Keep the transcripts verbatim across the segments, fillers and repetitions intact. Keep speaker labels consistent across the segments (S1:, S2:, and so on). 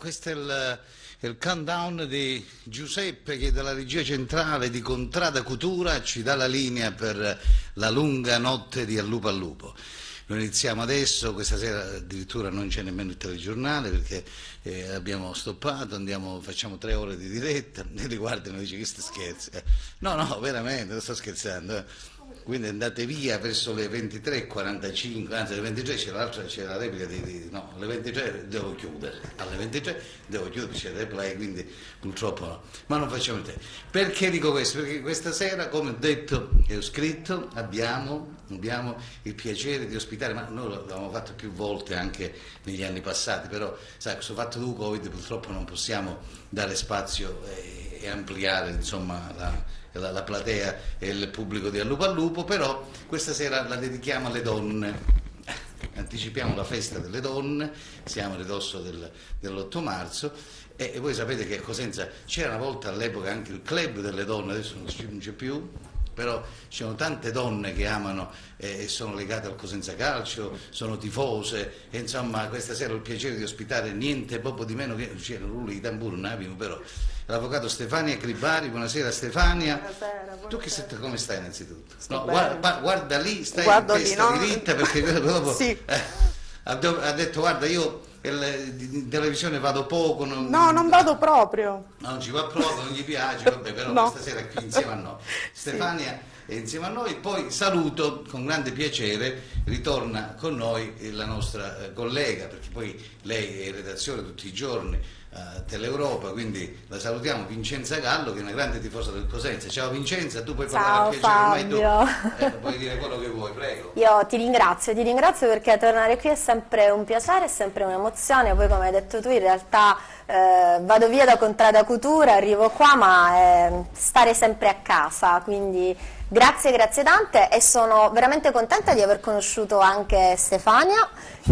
S1: questo è il, il countdown di Giuseppe che dalla regia centrale di Contrada Coutura ci dà la linea per la lunga notte di Al Lupo Al Lupo. Noi iniziamo adesso, questa sera addirittura non c'è nemmeno il telegiornale perché eh, abbiamo stoppato, andiamo, facciamo tre ore di diretta e li guardano e dice che sta scherzi. Eh, no, no, veramente, non sto scherzando. Eh. Quindi andate via verso le ventitré e quarantacinque, anzi alle ventitré c'è l'altra, c'è la replica di, di no, alle ventitré devo chiudere, alle ventitré devo chiudere, c'è il replay, quindi purtroppo no, ma non facciamo il tempo. Perché dico questo? Perché questa sera, come ho detto e ho scritto, abbiamo, abbiamo il piacere di ospitare, ma noi l'abbiamo fatto più volte anche negli anni passati, però sai, questo fatto del Covid purtroppo non possiamo dare spazio e, e ampliare insomma la La, la platea e il pubblico di Al Lupo Al Lupo, però questa sera la dedichiamo alle donne, anticipiamo la festa delle donne, siamo a ridosso del, dell'otto marzo e, e voi sapete che a Cosenza c'era una volta all'epoca anche il club delle donne, adesso non c'è più, però ci sono tante donne che amano e eh, sono legate al Cosenza Calcio, sono tifose e insomma questa sera ho il piacere di ospitare niente poco di meno che c'era rulli di tamburo, non abbiamo però l'avvocato Stefania Cribari. Buonasera Stefania.
S2: Buonasera, buonasera.
S1: Tu che sei, come stai innanzitutto?
S2: Sto
S1: No,
S2: bene.
S1: guarda, guarda lì, stai
S2: Guardo
S1: in testa
S2: lì, no?
S1: diritta perché dopo
S2: Sì.
S1: eh, ha, ha detto guarda io il, in televisione vado poco. Non,
S2: No, non vado proprio.
S1: non ci va proprio, non gli piace, vabbè, però
S2: No.
S1: questa sera è qui insieme a noi. Stefania è insieme a noi, poi saluto con grande piacere, ritorna con noi la nostra eh, collega, perché poi lei è in redazione tutti i giorni a Teleuropa, quindi la salutiamo, Vincenza Gallo, che è una grande tifosa del Cosenza. Ciao Vincenza, tu puoi parlare
S3: Ciao,
S1: a piacere, ormai
S3: Fabio.
S1: tu eh, puoi dire quello che vuoi, prego.
S3: Io ti ringrazio, ti ringrazio perché tornare qui è sempre un piacere, è sempre un'emozione. Poi come hai detto tu in realtà eh, vado via da Contrada Coutura, arrivo qua, ma è stare sempre a casa, quindi grazie, grazie tante e sono veramente contenta di aver conosciuto anche Stefania,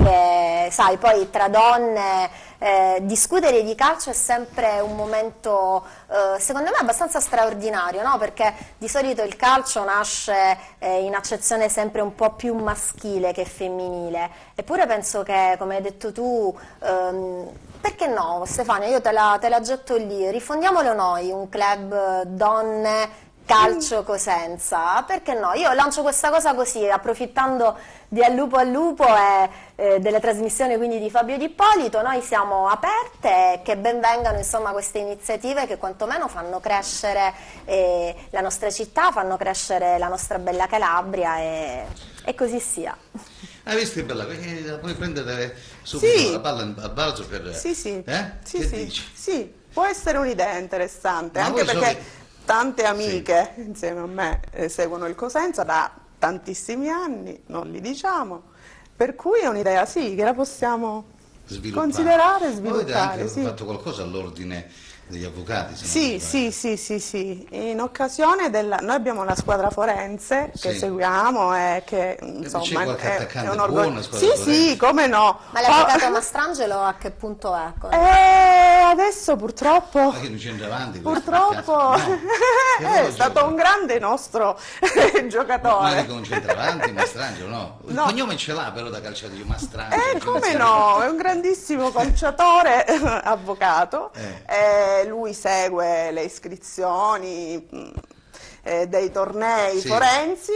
S3: che sai poi tra donne eh, discutere di calcio è sempre un momento eh, secondo me abbastanza straordinario, no? Perché di solito il calcio nasce eh, in accezione sempre un po' più maschile che femminile, eppure penso che come hai detto tu ehm, perché no Stefania, io te la, te la getto lì, rifondiamolo noi, un club donne calcio Cosenza, perché no? Io lancio questa cosa così, approfittando di Al Lupo Al Lupo e eh, delle trasmissioni quindi di Fabio Di Ippolito, noi siamo aperte e che ben vengano insomma queste iniziative che quantomeno fanno crescere eh, la nostra città, fanno crescere la nostra bella Calabria e, e così sia.
S1: Hai visto che bella, perché puoi prendere subito
S2: Sì.
S1: la palla al balzo per...
S2: Sì, sì.
S1: Eh?
S2: Sì,
S1: che
S2: sì.
S1: dici?
S2: Sì, può essere un'idea interessante,
S1: Ma
S2: anche
S1: voi
S2: perché
S1: solo-
S2: tante amiche insieme a me eh, seguono il Cosenza da tantissimi anni, non li diciamo, per cui è un'idea sì, che la possiamo
S1: Sviluppare.
S2: considerare e
S1: Voi avete
S2: sviluppare.
S1: anche
S2: Sì.
S1: fatto qualcosa all'ordine degli avvocati? se non
S2: Sì,
S1: mi
S2: sì,
S1: sbaglio.
S2: sì, sì, sì, in occasione della... noi abbiamo una squadra forense che
S1: Sì.
S2: seguiamo e che insomma
S1: c'è qualche
S2: è,
S1: attaccante
S2: è un orgoglio.
S1: buono, squadra
S2: Sì,
S1: forense?
S2: sì, come no.
S3: Ma l'avvocato
S2: Oh,
S3: Mastrangelo a che punto è? Come-
S2: eh, adesso purtroppo...
S1: Ma che non c'entra avanti questo,
S2: Purtroppo
S1: per caso? No. Che ruolo
S2: è stato
S1: gioca?
S2: un grande nostro
S1: Ma
S2: giocatore.
S1: dico un centravanti, Mastrangelo, no? Il
S2: No.
S1: cognome ce l'ha però da calciatore, Mastrangelo.
S2: Eh,
S1: cioè,
S2: come
S1: non
S2: no, è un grandissimo calciatore, avvocato,
S1: Eh.
S2: eh, lui segue le iscrizioni mh, eh, dei tornei
S1: Sì.
S2: forensi,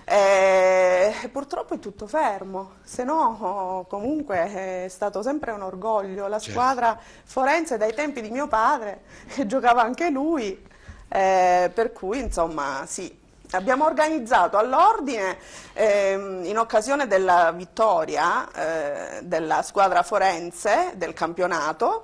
S2: eh, purtroppo è tutto fermo, se no oh, comunque è stato sempre un orgoglio, la
S1: Certo.
S2: squadra forense dai tempi di mio padre, che giocava anche lui, eh, per cui insomma sì. Abbiamo organizzato all'ordine, ehm, in occasione della vittoria eh, della squadra forense del campionato,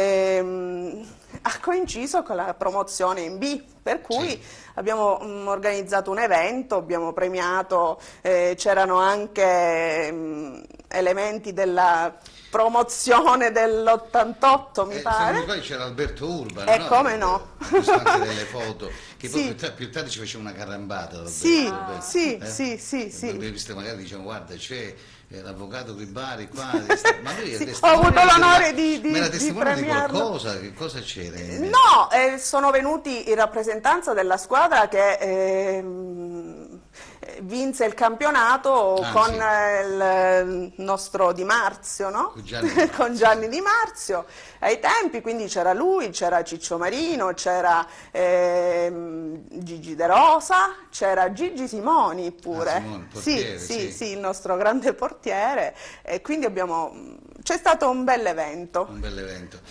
S2: ehm, ha coinciso con la promozione in B, per cui
S1: Sì.
S2: abbiamo mm, organizzato un evento, abbiamo premiato, eh, c'erano anche mm, elementi della promozione dell'ottantotto mi
S1: Eh, se
S2: pare.
S1: non mi sbaglio c'era Alberto Urban,
S2: Eh,
S1: no?
S2: come no?
S1: Ho visto anche delle foto, che poi
S2: Sì.
S1: più, ta- più tardi ci faceva una carambata. Alberto,
S2: Sì,
S1: Alberto,
S2: sì,
S1: eh?
S2: sì, sì, sì.
S1: Abbiamo visto magari diciamo guarda c'è eh, l'avvocato Cribari qua, ma lui è
S2: Sì,
S1: testimone
S2: ho avuto
S1: di-
S2: l'onore di- di-
S1: ma era
S2: di
S1: testimone di,
S2: premiarlo.
S1: qualcosa, che cosa c'era?
S2: No, eh, sono venuti in rappresentanza della squadra che ehm, vinse il campionato
S1: Ah,
S2: con
S1: sì.
S2: il nostro Di Marzio, no?
S1: Con Gianni Di Marzio.
S2: Con Gianni Di Marzio ai tempi, quindi c'era lui, c'era Ciccio Marino, c'era ehm, Gigi De Rosa, c'era Gigi Simoni pure.
S1: Ah, Simone, portiere,
S2: sì, sì,
S1: sì.
S2: sì, il nostro grande portiere, e quindi abbiamo, c'è stato un bel evento.
S1: Un bel evento.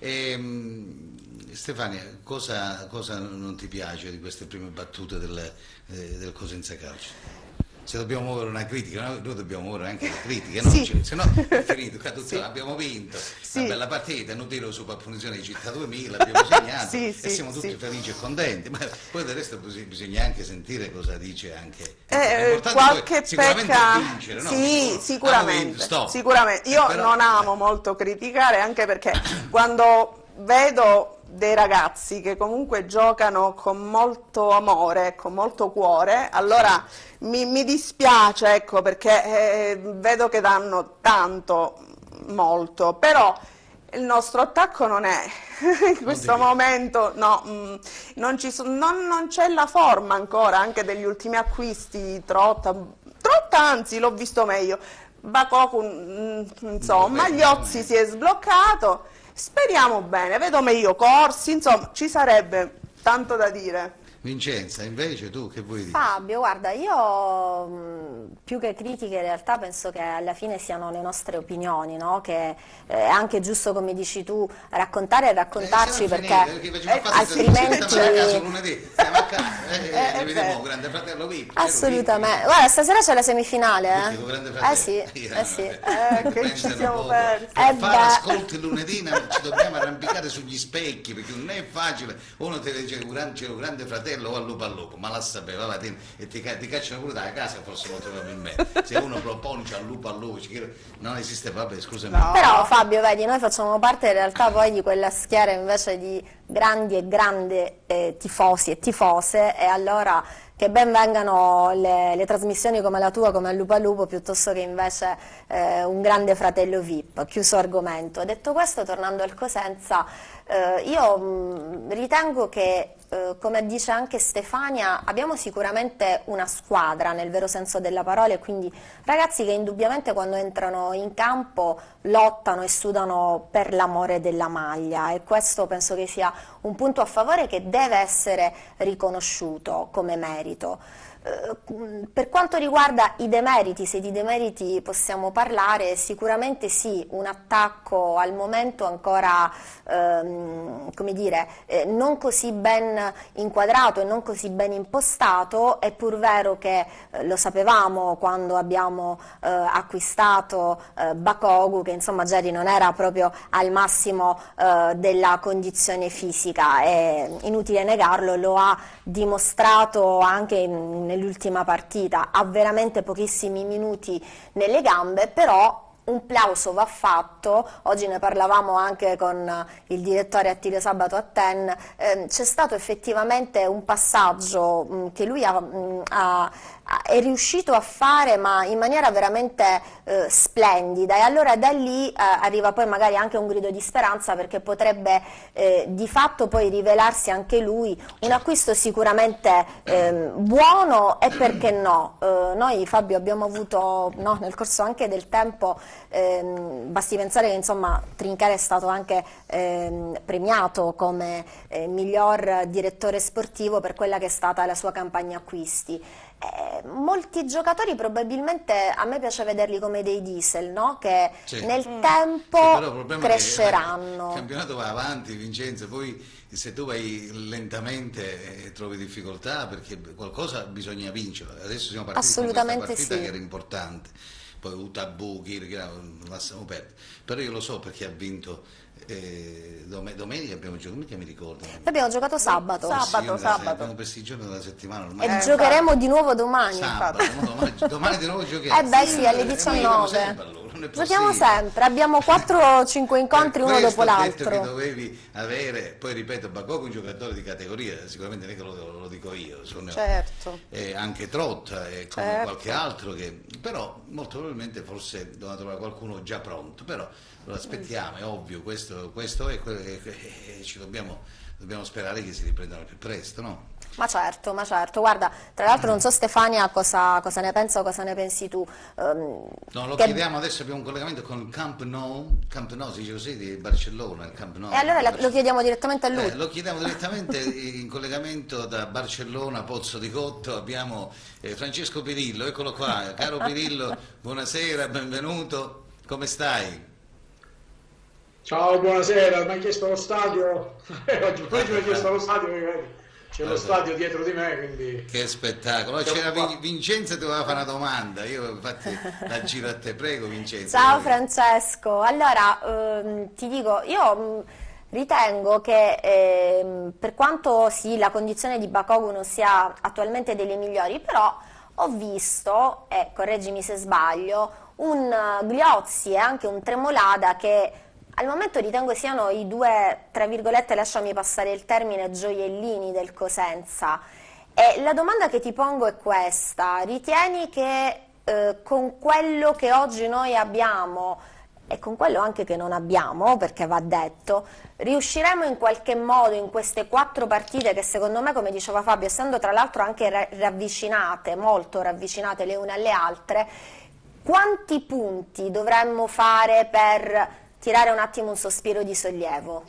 S1: Ehm, Stefania, cosa, cosa non ti piace di queste prime battute del, eh, del Cosenza Calcio? Se dobbiamo muovere una critica, no? Noi dobbiamo muovere anche le critiche, no?
S2: Sì.
S1: Cioè, se no è finito, qua tutto,
S2: Sì.
S1: abbiamo vinto,
S2: Sì.
S1: una bella partita, inutile su punizione di Città duemila, abbiamo segnato
S2: Sì,
S1: e
S2: sì,
S1: siamo tutti
S2: sì.
S1: felici e contenti, ma poi del resto bis- bisogna anche sentire cosa dice anche...
S2: Eh,
S1: è importante
S2: qualche
S1: poi sicuramente
S2: pecca,
S1: vincere, no?
S2: sì,
S1: Hanno vinto,
S2: sicuramente,
S1: stop.
S2: sicuramente. Io
S1: Però-
S2: non amo molto criticare, anche perché quando vedo dei ragazzi che comunque giocano con molto amore, con molto cuore, allora mi, mi dispiace, ecco, perché eh, vedo che danno tanto, molto, però il nostro attacco non è, in questo
S1: ti-
S2: momento, no, mh, non ci so- non- non c'è la forma ancora, anche degli ultimi acquisti, Trotta, Trotta anzi l'ho visto meglio, Bakoku, mh, insomma,
S1: Vabbè,
S2: Liozzi si è sbloccato, speriamo bene, vedo meglio Corsi, insomma, ci sarebbe tanto da dire.
S1: Vincenza, invece tu che vuoi dire?
S3: Fabio, guarda, io mh, più che critiche in realtà penso che alla fine siano le nostre opinioni, no? Che eh, è anche giusto, come dici tu, raccontare e raccontarci,
S1: Eh, siamo
S3: perché,
S1: finiti, perché facciamo
S2: eh,
S1: fare
S3: altrimenti...
S1: stiamo a casa lunedì, stiamo a casa, eh,
S2: Eh,
S1: eh,
S2: è
S1: vediamo
S2: vero.
S1: Grande Fratello V I P.
S3: Assolutamente. Guarda, stasera c'è la semifinale,
S1: Perché
S3: eh?
S1: con Grande
S3: Eh
S1: Fratello.
S3: sì,
S1: Io,
S3: eh sì.
S1: eh,
S2: Eh, che
S1: pensano
S2: ci siamo
S1: poco.
S2: persi.
S1: Per
S3: Eh
S1: fare
S3: beh.
S1: ascolti lunedì no, ci dobbiamo arrampicare sugli specchi, perché non è facile. Uno ti dice che c'è un Grande Fratello o al lupo al lupo, ma la sapeva, va, ti- e ti, ca- ti cacciano pure dalla casa, forse molto probabilmente. Se uno propone c'è al lupo al lupo, ci chiede- non esiste, vabbè, scusami.
S2: No.
S3: Però Fabio, vedi, noi facciamo parte in realtà poi di quella schiera invece di grandi e grandi eh, tifosi e tifose, e allora che ben vengano le, le trasmissioni come la tua, come al Lupo al Lupo, piuttosto che invece eh, un Grande Fratello V I P. Chiuso argomento. Detto questo, tornando al Cosenza, eh, io mh, ritengo che, eh, come dice anche Stefania, abbiamo sicuramente una squadra nel vero senso della parola, e quindi ragazzi che indubbiamente quando entrano in campo lottano e sudano per l'amore della maglia, e questo penso che sia un punto a favore che deve essere riconosciuto come merito. Eh, Per quanto riguarda i demeriti, se di demeriti possiamo parlare, sicuramente sì, un attacco al momento ancora ehm, come dire, eh, non così ben inquadrato e non così ben impostato. È pur vero che eh, lo sapevamo quando abbiamo eh, acquistato eh, Bakogu, che insomma Geri non era proprio al massimo eh, della condizione fisica, è inutile negarlo, lo ha dimostrato anche in- nell'ultima partita, ha veramente pochissimi minuti nelle gambe, però un plauso va fatto. Oggi ne parlavamo anche con il direttore Attilio Sabato a Ten, ehm, c'è stato effettivamente un passaggio mh, che lui ha, mh, ha- ha- è riuscito a fare, ma in maniera veramente eh, splendida, e allora da lì eh, arriva poi magari anche un grido di speranza, perché potrebbe eh, di fatto poi rivelarsi anche lui un acquisto sicuramente ehm, buono, e perché no? Eh, noi, Fabio, abbiamo avuto, no, nel corso anche del tempo, ehm, basti pensare che insomma Trinchera è stato anche ehm, premiato come eh, miglior direttore sportivo per quella che è stata la sua campagna acquisti. Eh, molti giocatori probabilmente, a me piace vederli come dei diesel, no? Che
S1: Sì.
S3: nel
S2: Mm.
S3: tempo
S1: Sì, però il problema è che
S3: cresceranno.
S1: il campionato va avanti, Vincenzo, poi se tu vai lentamente eh, trovi difficoltà, perché qualcosa bisogna vincere. Adesso siamo partiti con questa
S3: Assolutamente
S1: partita
S3: sì.
S1: che era importante, poi Utabu, Kirchner, lasciamo perdere, però io lo so perché ha vinto eh, dom- domenica abbiamo giocato, mica mi ricordo.
S3: Abbiamo giocato sabato
S2: Sabato,
S1: Sì, io me la-
S2: sabato.
S1: abbiamo questi giorni della settimana
S3: e
S1: ormai.
S2: Eh,
S3: giocheremo di nuovo domani.
S1: Sabato, no, domani, domani di nuovo giochiamo.
S3: Eh beh sì, alle
S1: Eh, ma giochiamo
S3: diciannove.
S1: sempre, allora, non è
S3: Giochiamo
S1: possibile.
S3: sempre, abbiamo quattro o cinque incontri
S1: Per
S3: uno
S1: questo
S3: dopo
S1: ho detto che
S3: l'altro.
S1: dovevi avere, poi ripeto, Bakoku è un giocatore di categoria, sicuramente non è che lo, lo dico io, sono
S2: Certo.
S1: eh, anche Trotta e come
S2: Certo.
S1: qualche altro che, però molto probabilmente forse doveva trovare qualcuno già pronto, però lo aspettiamo, è ovvio, questo, questo è quello che e ci dobbiamo, dobbiamo sperare che si riprendano più presto, no?
S3: Ma certo, ma certo, guarda, tra l'altro non so Stefania cosa, cosa ne pensa o cosa ne pensi tu. Um,
S1: no, lo
S3: che...
S1: chiediamo adesso, abbiamo un collegamento con il Camp Nou, Camp Nou si dice così, di Barcellona, il Camp Nou.
S3: E allora la, lo chiediamo direttamente a lui.
S1: Eh, lo chiediamo direttamente in collegamento da Barcellona, Pozzo di Cotto, abbiamo eh, Francesco Pirillo, eccolo qua, caro Pirillo, buonasera, benvenuto, come stai?
S4: Ciao, buonasera, mi hai chiesto lo stadio? Oggi poi mi hai chiesto lo stadio, vedi? C'è lo stadio dietro di me, quindi...
S1: Che spettacolo! C'era Vincenzo, ti doveva fare una domanda, io infatti la giro a te, prego Vincenzo.
S3: Ciao Francesco, allora ehm, ti dico, io mh, ritengo che ehm, per quanto sì, la condizione di Bakogu non sia attualmente delle migliori, però ho visto, e correggimi se sbaglio, un uh, Gliozzi e anche un Tremolada che al momento ritengo siano i due, tra virgolette, lasciami passare il termine, gioiellini del Cosenza. E la domanda che ti pongo è questa: ritieni che eh, con quello che oggi noi abbiamo e con quello anche che non abbiamo, perché va detto, riusciremo in qualche modo in queste quattro partite che secondo me, come diceva Fabio, essendo tra l'altro anche ra- ravvicinate, molto ravvicinate le une alle altre, quanti punti dovremmo fare per tirare un attimo un sospiro di sollievo?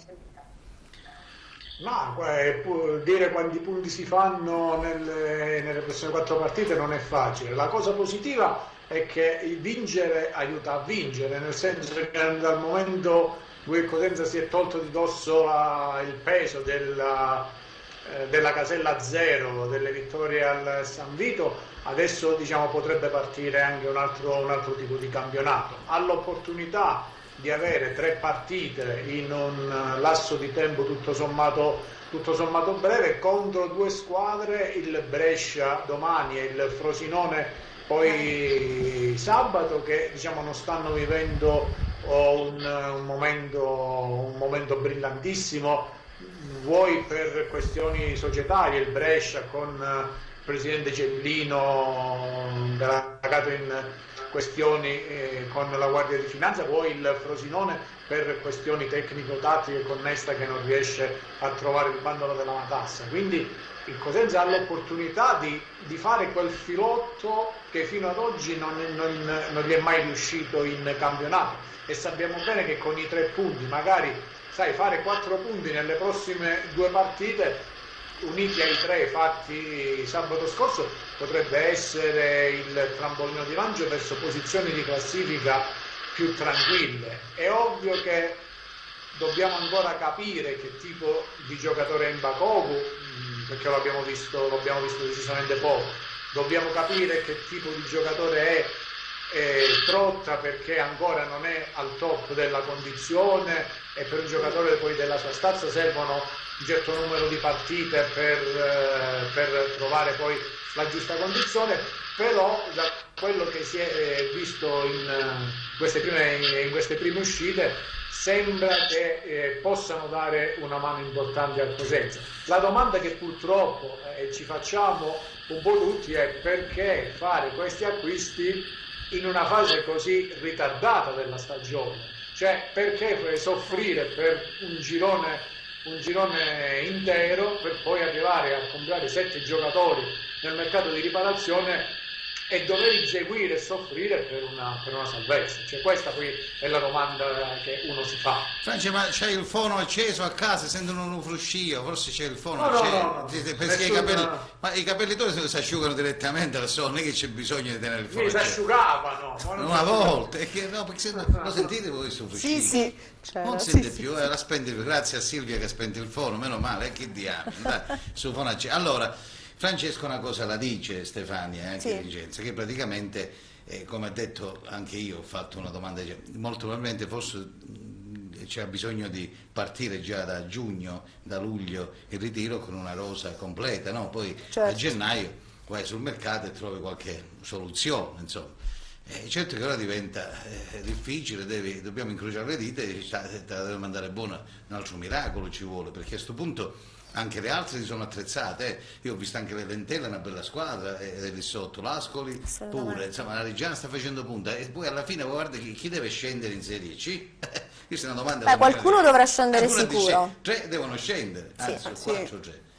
S4: Ma eh, dire quanti punti si fanno nelle, nelle prossime quattro partite non è facile. La cosa positiva è che il vincere aiuta a vincere, nel senso che dal momento in cui il Cosenza si è tolto di dosso la, il peso della, eh, della casella zero, delle vittorie al San Vito, adesso diciamo potrebbe partire anche un altro, un altro tipo di campionato. Ha l'opportunità di avere tre partite in un lasso di tempo tutto sommato, tutto sommato breve contro due squadre, il Brescia domani e il Frosinone poi sabato, che diciamo non stanno vivendo un, un, momento, un momento brillantissimo, vuoi per questioni societarie, il Brescia con il presidente Cellino indagato in questioni eh, con la Guardia di Finanza, poi il Frosinone per questioni tecnico-tattiche con Nesta che non riesce a trovare il bandolo della matassa. Quindi il Cosenza ha l'opportunità di, di fare quel filotto che fino ad oggi non, non, non gli è mai riuscito in campionato, e sappiamo bene che con i tre punti, magari sai, fare quattro punti nelle prossime due partite uniti ai tre fatti sabato scorso potrebbe essere il trampolino di lancio verso posizioni di classifica più tranquille. È ovvio che dobbiamo ancora capire che tipo di giocatore è Bakogu, perché lo abbiamo visto, lo abbiamo visto decisamente poco. Dobbiamo capire che tipo di giocatore è eh, Trotta, perché ancora non è al top della condizione, e per un giocatore poi della sua stazza servono un certo numero di partite per, eh, per trovare poi la giusta condizione. Però da quello che si è visto in, uh, queste, prime, in queste prime uscite sembra che eh, possano dare una mano importante al Cosenza. La domanda che purtroppo eh, ci facciamo un po' tutti è: perché fare questi acquisti in una fase così ritardata della stagione? Cioè, perché soffrire per un girone, un girone intero per poi arrivare a comprare sette giocatori nel mercato di riparazione e dover inseguire e soffrire per una, per una salvezza? Cioè, questa poi è la domanda che uno si fa.
S1: Francia, ma c'hai il fono acceso a casa, sentono un fruscio, forse c'è il fono
S4: no,
S1: acceso,
S4: no, no, no.
S1: perché i capelli, ma i capelli tuoi si asciugano direttamente al sole, non è che c'è bisogno di tenere il fono
S4: si
S1: acceso.
S4: asciugavano
S1: Una volta, è che, no, perché se no, lo sentite voi questo fruscio?
S2: Sì, sì, c'era,
S1: non
S2: sì,
S1: sente
S2: sì,
S1: più,
S2: sì.
S1: Eh, la spente, grazie a Silvia che ha spento il fono, meno male, eh, che diamine, dai, sul fono acceso. Allora, Francesco una cosa la dice, Stefania, e anche
S2: Sì.
S1: Vincenzo, che praticamente, eh, come ha detto anche io, ho fatto una domanda, molto probabilmente forse mh, c'è bisogno di partire già da giugno, da luglio il ritiro con una rosa completa, no? Poi
S2: Certo.
S1: a gennaio vai sul mercato e trovi qualche soluzione, insomma. Eh, certo che ora diventa eh, difficile, devi, dobbiamo incrociare le dita e te la deve mandare buona, un altro miracolo ci vuole, perché a questo punto anche le altre si sono attrezzate, eh. Io ho visto anche le Lentelle, una bella squadra, e lì sotto l'Ascoli pure, insomma la Reggiana sta facendo punta, e poi alla fine guarda chi, chi deve scendere in Serie C? Questa è una domanda.
S3: Beh, qualcuno dovrà scendere
S1: Qualcuno
S3: sicuro.
S1: dice, tre devono scendere, anzi
S2: Sì,
S1: quattro,
S2: sì.
S1: tre.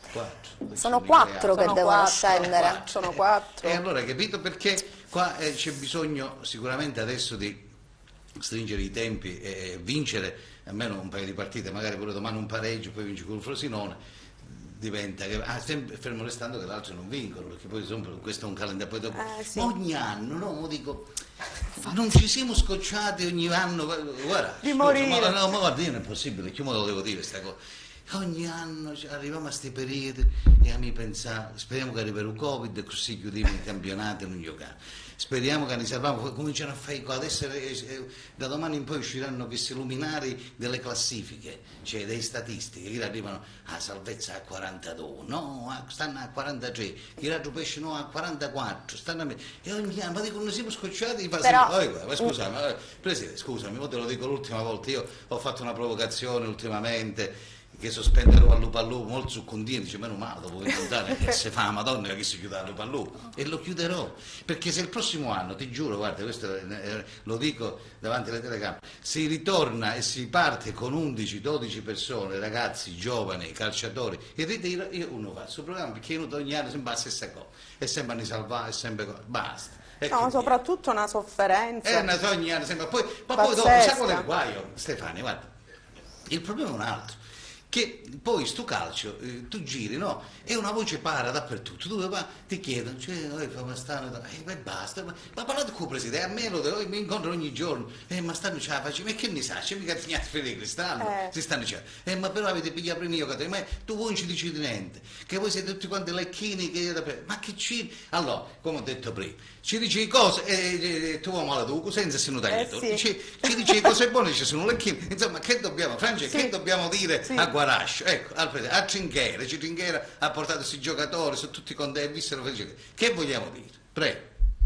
S1: Quattro.
S3: Sono quattro che
S2: Sono
S3: devono
S2: quattro,
S3: scendere.
S2: quattro. Sono quattro.
S1: E allora hai capito perché qua eh, c'è bisogno sicuramente adesso di stringere i tempi e vincere almeno un paio di partite, magari pure domani un pareggio, poi vinci con il Frosinone. Diventa che ah, sempre, fermo restando che l'altro non vincono, perché poi insomma, questo è un calendario, poi dopo
S2: Eh, sì.
S1: ogni anno, no, dico, non ci siamo scocciati ogni anno, guarda,
S2: Di
S1: scusa,
S2: morire.
S1: ma, no, ma guarda, io non è possibile, che me lo devo dire sta cosa, ogni anno cioè, arriviamo a questi periodi e a mi pensare, speriamo che arrivi il Covid, così chiudiamo i campionati e non giochiamo. Speriamo che ne salviamo, cominciano a fare adesso eh, da domani in poi usciranno questi luminari delle classifiche, cioè dei statistiche, che arrivano a salvezza a quarantadue, no, a, stanno a quarantatré, chi l'altro pesce no a quarantaquattro, stanno a me, e ogni anno, ma dico, non siamo scocciati di fare
S3: Però...
S1: sempre, oh, ma scusami, eh, Presidente, scusami, io te lo dico l'ultima volta, io ho fatto una provocazione ultimamente, che sospenderò a Lupa Lupo, molto succondino, dice meno male, dopo vent'anni che si fa, madonna che si chiude a Lupa Lupo, e lo chiuderò, perché se il prossimo anno, ti giuro, guarda, questo eh, lo dico davanti alle telecamere, si ritorna e si parte con undici dodici persone, ragazzi, giovani, calciatori, in ritiro, io uno fa sul programma, perché io ogni anno sempre la stessa cosa, e sempre anni salvare, e sempre basta. E
S2: No, soprattutto una sofferenza.
S1: è una ogni anno, sempre, poi, ma poi dopo,
S2: pazzesca.
S1: sai qual è il guaio, Stefani, guarda, il problema è un altro. Che poi sto calcio, eh, tu giri, no? E una voce para dappertutto, dove va, ti chiedono, cioè, eh, ma stanno, eh, ma basta, ma, ma parlate con il presidente, a me lo devo, mi incontro ogni giorno, eh, ma stanno ce la faccio, ma che ne sa, c'è mica finito Federico, stanno,
S2: Eh.
S1: si stanno dicendo, eh, ma però avete pigliato prima io, che ma tu voi non ci dici niente, che voi siete tutti quanti lecchini, che ma che ci, allora, come ho detto prima, ci dici cose, e eh, tu vuoi male tu, senza essere un tagliato,
S2: Eh, sì.
S1: ci, ci dici cose buone, ci sono lecchini, insomma, che dobbiamo, Francia,
S2: Sì.
S1: che dobbiamo dire
S2: Sì.
S1: a Guarascio, ecco, al presidente, a Trinchera, Trinchera ha portato questi giocatori, sono tutti contenti, vissero felici. Che vogliamo dire? Prego.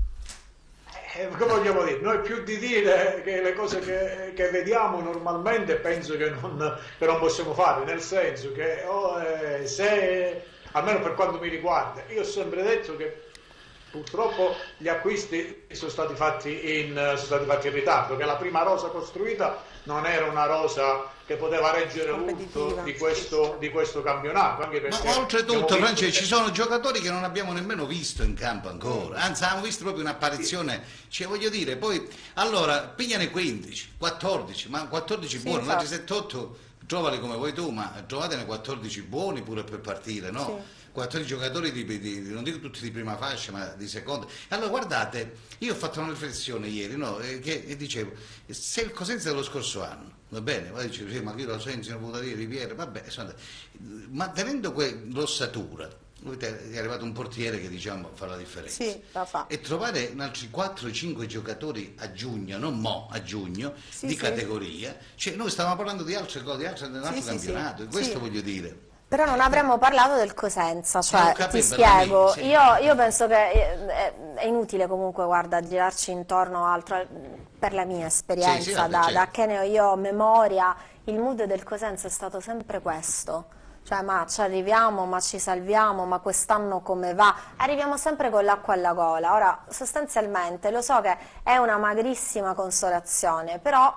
S4: Eh, che vogliamo dire? Noi più di dire che le cose che, che vediamo normalmente penso che non, che non possiamo fare, nel senso che oh, eh, se, almeno per quanto mi riguarda, io ho sempre detto che purtroppo gli acquisti sono stati fatti in, sono stati fatti in ritardo, che la prima rosa costruita non era una rosa che poteva reggere l'urto
S2: Competitiva.
S4: di questo, di questo campionato. Anche perché
S1: Ma oltretutto,
S4: abbiamo visto
S1: Francesco,
S4: che-
S1: ci sono giocatori che non abbiamo nemmeno visto in campo ancora, anzi abbiamo visto proprio un'apparizione, cioè voglio dire, poi, allora, pigliane quindici, quattordici, ma quattordici
S2: Sì,
S1: buoni, altri
S2: infatti.
S1: sette otto, trovali come vuoi tu, ma trovatene quattordici buoni pure per partire, no?
S2: Sì.
S1: quattordici giocatori di, di- di- non dico tutti di prima fascia, ma di seconda. Allora guardate, io ho fatto una riflessione ieri, no? eh, che e dicevo, se il Cosenza dello scorso anno, va bene, ma dicevo, sì, ma chi lo sente, non può dire Riviera, vabbè, insomma, ma tenendo l'ossatura, è arrivato un portiere che diciamo fa la differenza.
S2: Sì, la fa.
S1: E trovare altri quattro cinque giocatori a giugno, non mo, a giugno,
S2: Sì,
S1: di
S2: sì.
S1: categoria, cioè noi stavamo parlando di altre cose, di altre, di un altro
S2: Sì, sì, sì.
S1: campionato, questo
S2: Sì.
S1: voglio dire.
S3: Però non avremmo parlato del Cosenza,
S1: Eh,
S3: cioè
S1: ho capito,
S3: ti spiego,
S1: sì.
S3: io, io penso che è, è inutile comunque, guarda, girarci intorno a altro, per la mia esperienza,
S1: Sì, sì, vabbè,
S3: da,
S1: certo.
S3: da che ne ho io memoria, il mood del Cosenza è stato sempre questo, cioè ma ci arriviamo, ma ci salviamo, ma quest'anno come va, arriviamo sempre con l'acqua alla gola. Ora sostanzialmente lo so che è una magrissima consolazione, però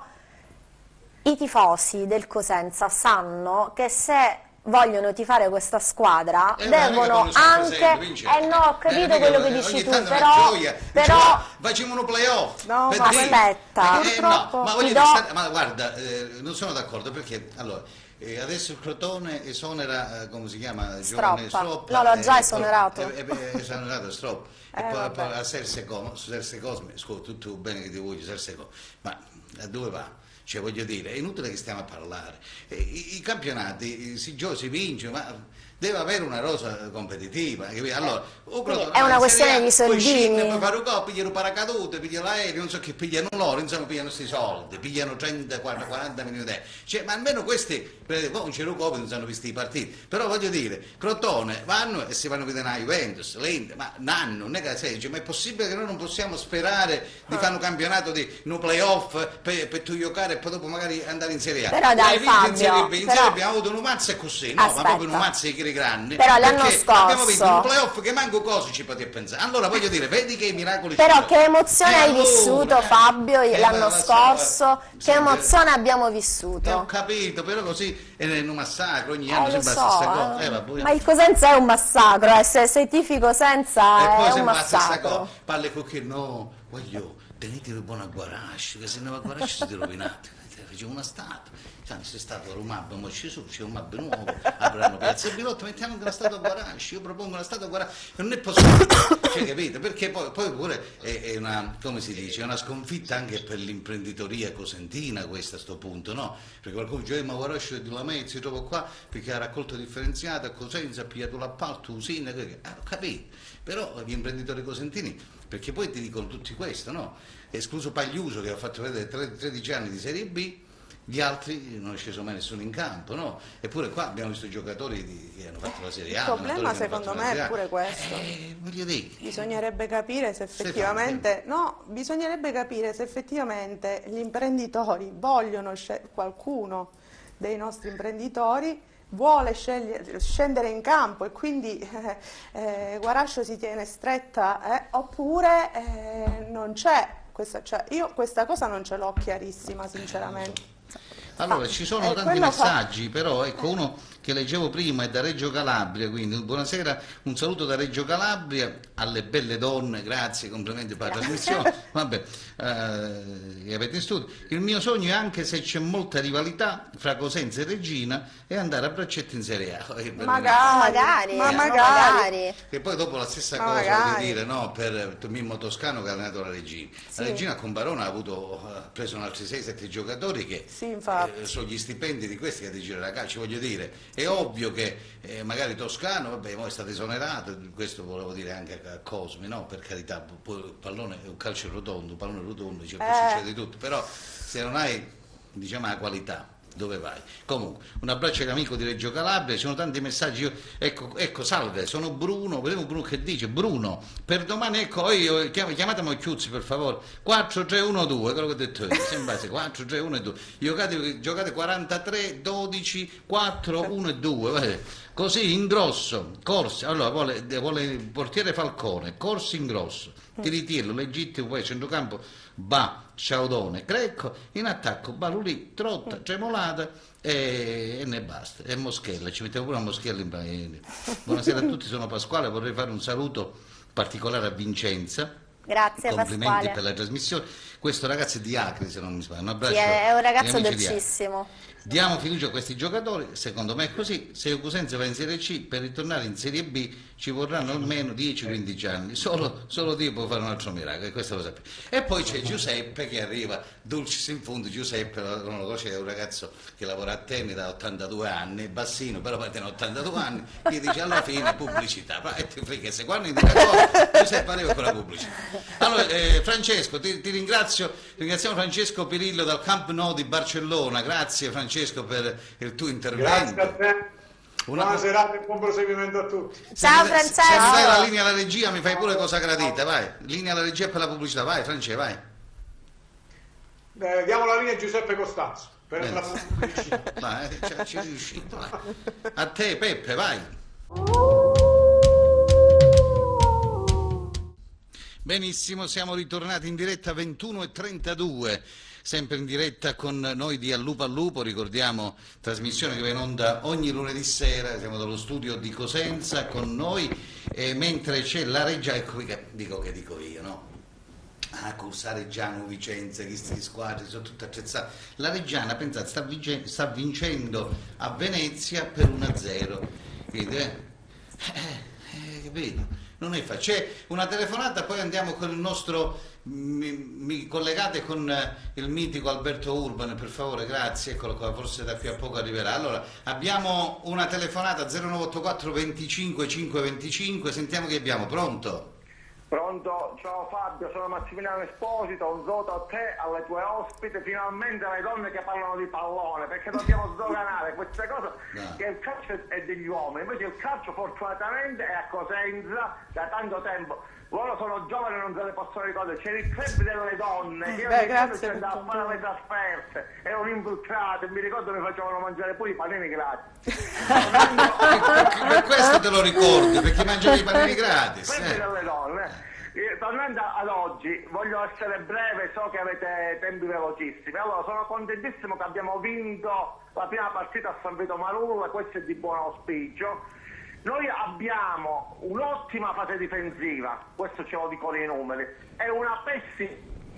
S3: i tifosi del Cosenza sanno che se vogliono tifare questa squadra
S1: Eh, ma
S3: devono
S1: mica fanno sempre,
S3: anche
S1: vince.
S3: eh no ho capito
S1: mica-
S3: quello che
S1: ogni
S3: dici tu,
S1: tanto una
S3: però,
S1: gioia,
S3: però
S1: dice, "Ah, facciamo uno playoff
S2: No,
S1: per
S2: ma
S1: dire".
S3: aspetta,
S1: Eh,
S2: purtroppo
S1: no, ma
S3: ti
S1: voglio
S3: do-
S1: dire, sta- ma guarda, eh, non sono d'accordo perché allora eh, adesso il Crotone esonera, eh, come si chiama? Giovane
S3: Stroppa.
S1: Stroppa,
S3: No, l'ho
S1: eh,
S3: già
S1: poi-
S3: esonerato.
S1: eh, eh, eh, esonerato Stroppa.
S2: Eh,
S1: e poi,
S2: vabbè.
S1: poi a Serse Cosme, su Serse Cosme, scusa, tutto bene che ti voglio, Serse Cosme, ma a dove va? Cioè voglio dire, è inutile che stiamo a parlare. Eh, I, i campionati si gioca, si vince, ma deve avere una rosa competitiva. capito? Allora, o
S3: Quindi
S1: Crotone
S3: è
S1: va
S3: una
S1: in
S3: questione
S1: Serie A,
S3: di
S1: poi
S3: soldini.
S1: scende, poi fare un po', pigliano paracadute, pigliano l'aereo, non so che pigliano loro, insomma pigliano questi soldi, pigliano trenta, quaranta milioni di euro. Cioè, ma almeno questi, per non c'è un Covid, non sanno visti i partiti. Però voglio dire, Crotone vanno e si vanno a vedere la Juventus, l'Inter, ma nanno, non è che sei, dice, ma è possibile che noi non possiamo sperare di fare un campionato di un playoff per, per tu giocare e poi dopo magari andare in Serie A?
S3: Però dai,
S1: Hai vinto in
S3: Fabio,
S1: Serie B, in
S3: però-
S1: Serie B abbiamo avuto un mazzo e così, no,
S3: Aspetta.
S1: ma proprio un mazzo che grandi.
S3: Però l'anno
S1: scorso abbiamo vinto un
S3: scorso...
S1: playoff che manco cosa ci poteva pensare. Allora voglio dire, vedi che i miracoli
S3: Però
S1: ci sono.
S3: che emozione
S1: E
S3: hai
S1: allora,
S3: vissuto,
S1: eh,
S3: Fabio,
S1: eh,
S3: l'anno
S1: la- la-
S3: scorso?
S1: sì,
S3: Che
S1: per-
S3: emozione abbiamo
S1: Eh, ho
S3: vissuto?
S1: capito, però così è un massacro, ogni
S3: Eh,
S1: anno
S3: lo
S1: sembra
S3: so,
S1: la stessa cosa.
S3: eh.
S1: Eh, vabbè.
S3: Ma il Cosenza è un massacro, eh. se sei tifico senza
S1: E poi
S3: è un
S1: sembra la stessa
S3: massacro.
S1: cosa. Palle cucchi, no, voglio, tenete buona Guarasci, che se ne va a Guarasci siete rovinati. Facciamo una statua. Cioè, se è stato un mab, mo ci sono, c'è un mab nuovo, avranno Piazza Bilotto, mettiamo anche una statua a Guarasci, io propongo una statua a Guarasci, non è possibile, cioè, capite? Perché poi, poi pure è, è una, come si dice, è una sconfitta anche per l'imprenditoria cosentina questa a sto punto, no? Perché qualcuno dice, eh, ma Guarasci è di Lamezia, si trova qua perché ha raccolta differenziata a Cosenza, ha pigliato l'appalto, usina, che, eh, ho capito, però gli imprenditori cosentini, perché poi ti dicono tutti questo, no? Escluso Pagliuso che ha fatto vedere tredici anni di Serie B, gli altri non è sceso mai nessuno in campo, no? Eppure qua abbiamo visto giocatori di, che hanno fatto la Serie A.
S2: Il problema secondo me è pure questo.
S1: Eh, voglio dire.
S2: Bisognerebbe capire se effettivamente, no, bisognerebbe capire se effettivamente gli imprenditori vogliono, scel- qualcuno dei nostri imprenditori vuole scegliere- scendere in campo e quindi eh, eh, Guarascio si tiene stretta, eh, oppure eh, non c'è. Questa, cioè, io questa cosa non ce l'ho chiarissima, sinceramente.
S1: Allora, ci sono
S2: Eh,
S1: tanti
S2: quello fa-
S1: messaggi, però ecco uno che leggevo prima è da Reggio Calabria, quindi buonasera, un saluto da Reggio Calabria alle belle donne, grazie, complimenti per la trasmissione, vabbè, eh, che avete in studio. Il mio sogno è, anche se c'è molta rivalità fra Cosenza e Regina, è andare a braccetto in Serie A. Eh, per
S2: Magari,
S3: Magari,
S2: ma
S3: no,
S2: magari.
S3: magari.
S1: Che poi dopo la stessa
S2: Ma
S1: cosa
S2: magari.
S1: voglio dire, no, per Mimmo Toscano che ha allenato la Regina. La
S2: Sì.
S1: Regina con Barona ha avuto, ha preso altri sei sette giocatori che
S2: Sì, infatti.
S1: eh, sono gli stipendi di questi che ti gira la calcio, voglio dire, è ovvio che eh, magari Toscano, vabbè, poi è stato esonerato, questo volevo dire anche a Cosmi, no, per carità, poi il pallone è un calcio rotondo, un pallone rotondo, cioè,
S2: Eh.
S1: succede di tutto, però se non hai, diciamo, la qualità, dove vai? Comunque, un abbraccio all'amico di Reggio Calabria, ci sono tanti messaggi, io, ecco, ecco, salve, sono Bruno, vediamo Bruno che dice, Bruno, per domani, ecco, io, chiam- chiamatemi a Chiuzzi per favore, quattro tre uno due, quello che ho detto io, sembra se quattro tre uno e due, giocate, giocate quarantatré dodici quattro uno e due, guardate, così in grosso, Corsi, allora vuole, vuole il portiere Falcone, Corsi in grosso, Tiritiello, legittimo, poi centrocampo, Ba, Ciaudone, Crecco, in attacco Balulì, Trotta, Tremolata e, e ne basta, e Moschella, ci mettiamo pure una Moschella in in- Buonasera a tutti, sono Pasquale, vorrei fare un saluto particolare a Vincenza.
S3: Grazie
S1: Complimenti
S3: Pasquale.
S1: per la trasmissione. Questo ragazzo è di Acri, se non mi sbaglio. Un abbraccio
S3: Sì, è è un ragazzo
S1: agli amici di Acri.
S3: dolcissimo.
S1: Diamo fiducia a questi giocatori, secondo me è così. Se il Cosenza va in Serie C, per ritornare in Serie B ci vorranno almeno dieci quindici anni. Solo, solo Dio può fare un altro miracolo, e questo lo sappiamo. E poi c'è Giuseppe che arriva, dulcis in fondo. Giuseppe, non lo conosce, è un ragazzo che lavora a Terni da ottantadue anni, bassino, però poi tiene ottantadue anni, che dice alla fine pubblicità. Ma e ti frega, se quando indica cosa, Giuseppe arriva con la pubblicità. Allora, eh, Francesco, ti, ti ringrazio, ringraziamo Francesco Pirillo dal Camp Nou di Barcellona, grazie Francesco per il tuo intervento.
S4: Grazie a te.
S1: Una-
S4: Buona serata e buon proseguimento a tutti.
S1: Se
S3: Ciao,
S1: mi dai-
S3: Francesco.
S1: Se mi dai la linea alla regia mi fai pure cosa gradita, vai. Linea alla regia per la pubblicità, vai Francesco, vai.
S4: Eh, diamo la linea a Giuseppe Costanzo per
S1: Bene.
S4: la pubblicità.
S1: Vai, eh, ci- ci è riuscito, vai. A te Peppe, vai. Benissimo, siamo ritornati in diretta ventuno e trentadue, sempre in diretta con noi di Al Lupo al Lupo, ricordiamo trasmissione che va in onda ogni lunedì sera, siamo dallo studio di Cosenza con noi, e mentre c'è la Reggia, ecco che dico che dico io, no? Ah, Cursa Reggiano, Vicenza, che sti squadre sono tutte attrezzate. La Reggiana, pensate, sta, vigen- sta vincendo a Venezia per uno a zero. Quindi, eh, eh, eh, capito? Non è facile. C'è una telefonata, poi andiamo con il nostro. Mi, mi collegate con eh, il mitico Alberto Urban, per favore, grazie. Eccolo qua, forse da qui a poco arriverà. Allora, abbiamo una telefonata zero nove otto quattro venticinque cinque venticinque. Sentiamo che abbiamo, pronto?
S5: Pronto? Ciao Fabio, sono Massimiliano Esposito, un voto a te, alle tue ospiti, finalmente le donne che parlano di pallone, perché dobbiamo sdoganare queste cose, no. Che il calcio è degli uomini, invece il calcio fortunatamente è a Cosenza da tanto tempo. Loro sono giovani e non se le possono ricordare, c'era il club delle donne, io mi ricordo che andavo a fare le trasferte, erano infiltrate, mi ricordo mi facevano mangiare pure i panini gratis.
S1: Per questo te lo ricordi, perché mangiavi i panini gratis.
S5: Club
S1: eh.
S5: delle donne. Eh, tornando ad oggi, voglio essere breve, so che avete tempi velocissimi. Allora, sono contentissimo che abbiamo vinto la prima partita a San Vito Marulla, questo è di buon auspicio. Noi abbiamo un'ottima fase difensiva, questo ce lo dicono i numeri, e una pessima,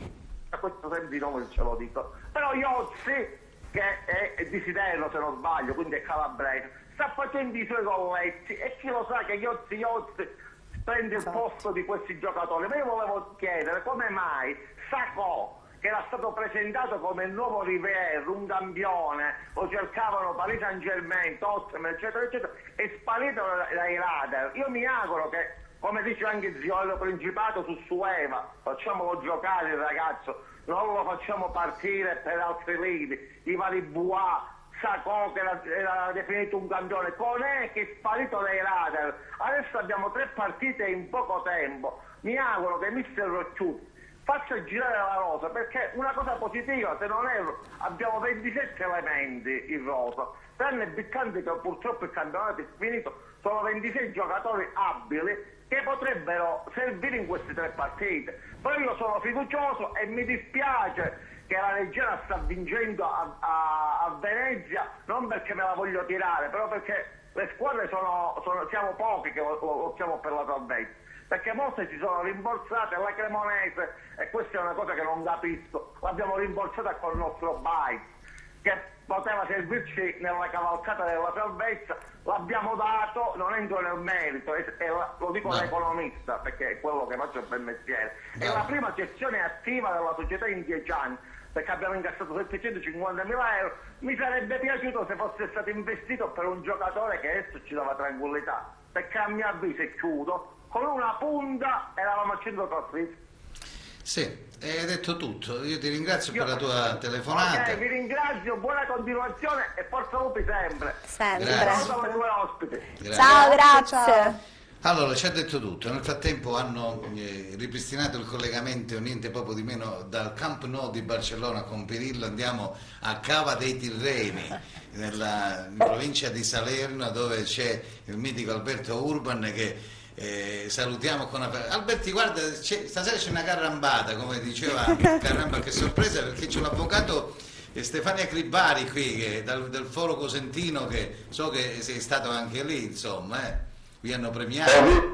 S5: a questo senso i numeri ce lo dico, però Iozzi, che è, è di Siderno se non sbaglio, quindi è calabrese, sta facendo i suoi golletti e chi lo sa che Iozzi Iozzi prende il posto di questi giocatori. Ma io volevo chiedere come mai Sacco, che era stato presentato come il nuovo Rivière, un campione, lo cercavano Paris Saint-Germain, Tottenham, eccetera, eccetera, è sparito dai radar. Io mi auguro che, come dice anche Ziollo Principato su Sueva, facciamolo giocare il ragazzo, non lo facciamo partire per altri lidi, i vari Bois, Sacco che era, era definito un campione, Conè che è sparito dai radar. Adesso abbiamo tre partite in poco tempo. Mi auguro che mister Rocciuti faccia girare la rosa, perché una cosa positiva, se non erro, abbiamo ventisette elementi in rosa, tranne Biccanti che purtroppo il campionato è finito, sono ventisei giocatori abili che potrebbero servire in queste tre partite. Però io sono fiducioso e mi dispiace che la Reggiana sta vincendo a, a, a Venezia, non perché me la voglio tirare, però perché le squadre sono, sono siamo pochi che lottiamo per la salvezza, perché molte si sono rimborsate, la Cremonese, e questa è una cosa che non capisco, l'abbiamo rimborsata col nostro bike, che poteva servirci nella cavalcata della salvezza, l'abbiamo dato, non entro nel merito, e, e lo dico da economista, perché è quello che faccio per mestiere. È la prima gestione attiva della società in dieci anni, perché abbiamo incassato settecentocinquantamila euro, mi sarebbe piaciuto se fosse stato investito per un giocatore che adesso ci dava tranquillità, perché a mio avviso, e chiudo, con una punta eravamo a cento trasferiti.
S1: Sì, hai detto tutto, io ti ringrazio io, per la tua telefonata.
S5: Ok, vi ringrazio, buona continuazione e forza lupi sempre.
S3: Sempre.
S5: Grazie. Grazie.
S3: Ciao, grazie. Ciao.
S1: Allora, ci ha detto tutto, nel frattempo hanno eh, ripristinato il collegamento niente poco di meno dal Camp Nou di Barcellona con Pirillo, andiamo a Cava dei Tirreni, nella in provincia di Salerno, dove c'è il mitico Alberto Urban che eh, salutiamo con una... Alberti, guarda, c'è, stasera c'è una carambata, come diceva Caramba, che sorpresa, perché c'è un avvocato Stefania Cribari qui, che, dal, del Foro Cosentino, che so che sei stato anche lì, insomma, eh. Vi hanno premiato.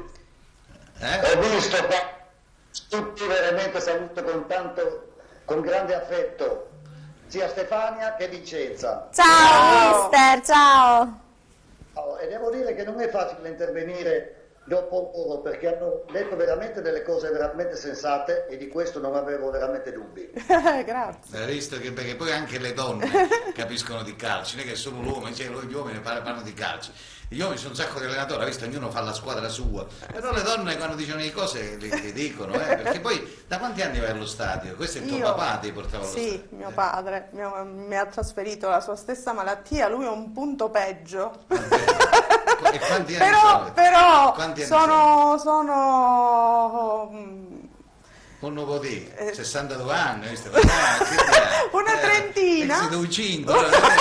S6: Eh? Ho visto tutti, veramente saluto con tanto, con grande affetto sia Stefania che Vincenza.
S3: Ciao mister, ciao.
S6: Oh, e devo dire che non è facile intervenire dopo loro, perché hanno detto veramente delle cose veramente sensate e di questo non avevo veramente dubbi.
S2: Grazie.
S1: Hai visto che, perché poi anche le donne capiscono di calcio, non è che solo l'uomo, cioè gli uomini parlano di calcio. Gli uomini sono un sacco di allenatori, ha visto, ognuno fa la squadra sua, però le donne quando dicono le cose le, le dicono, eh, perché poi da quanti anni vai allo stadio? Questo è il tuo
S2: Io,
S1: papà ti portava allo
S2: sì,
S1: stadio?
S2: Sì, mio
S1: eh.
S2: padre mio, mi ha trasferito la sua stessa malattia, lui è un punto peggio.
S1: E quanti anni
S2: però
S1: sono?
S2: però
S1: quanti anni
S2: sono, sono
S1: un nuovo di
S2: eh,
S1: sessantadue anni, visto?
S2: una trentina,
S1: eh, cinque,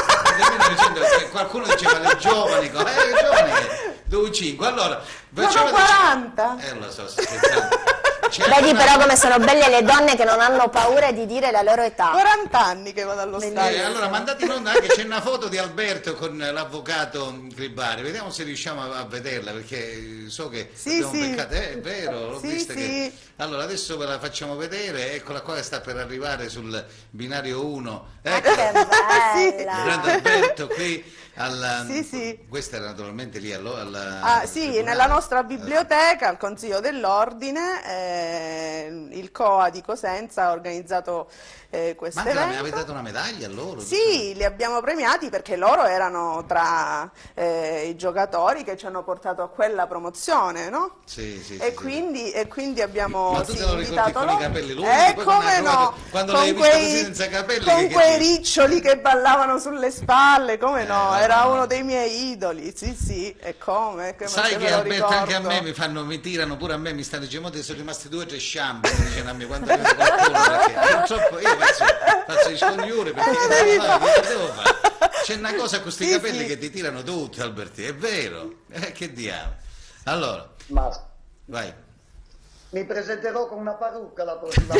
S1: eh, qualcuno diceva le giovani, eh, le giovani due cinque, allora
S2: sono quaranta,
S1: eh lo so, scherzando.
S3: Vedi una... però come sono belle le donne che non hanno paura di dire la loro età.
S2: quaranta anni che vado allo stadio.
S1: Eh, allora mandate in onda anche, c'è una foto di Alberto con l'avvocato Cribari, vediamo se riusciamo a, a vederla, perché so che
S2: sì,
S1: abbiamo
S2: sì.
S1: beccato, eh, è vero, l'ho
S2: sì,
S1: vista
S2: sì.
S1: che... Allora adesso ve la facciamo vedere, eccola qua che sta per arrivare sul binario uno. Ecco,
S3: che bella.
S1: grande Alberto qui. Alla...
S2: Sì, sì.
S1: Questa era naturalmente lì alla, alla...
S2: Ah, sì, nella nostra biblioteca, al Consiglio dell'Ordine, eh, il C O A di Cosenza ha organizzato eh, questo
S1: Ma anche la-
S2: evento.
S1: avete dato una medaglia a loro?
S2: Sì, li abbiamo premiati perché loro erano tra eh, i giocatori che ci hanno portato a quella promozione, no?
S1: Sì, sì,
S2: E
S1: sì,
S2: quindi, e quindi abbiamo
S1: Ma tu
S2: sì,
S1: te lo ricordi
S2: invitato
S1: con i
S2: loro.
S1: capelli lunghi?
S2: Eh,
S1: Poi
S2: come
S1: quando hai
S2: no?
S1: trovato- quando l'hai
S2: Con
S1: visto
S2: quei,
S1: così senza capelli,
S2: con
S1: che- che
S2: quei
S1: dici?
S2: riccioli che ballavano sulle spalle, come
S1: Eh,
S2: no?
S1: vabbè,
S2: Era
S1: no.
S2: uno dei miei idoli, sì, sì, e come? Come
S1: Sai
S2: se
S1: che
S2: me lo
S1: Alberto anche a
S2: ricordo.
S1: me mi fanno, mi tirano pure a me, mi stanno dicendo "Mo sono rimasti due o tre sciambi", mi dicono a me quando vedo qualcuno, perché purtroppo io faccio, faccio gli scogliuri perché
S2: Eh, devi
S1: no,
S2: fare.
S1: che devo fare? C'è una cosa con questi
S2: Sì,
S1: capelli
S2: sì.
S1: che ti tirano tutti, Alberti, è vero, eh, che diavolo. Allora,
S6: Ma
S1: vai.
S6: mi presenterò con una parrucca la prossima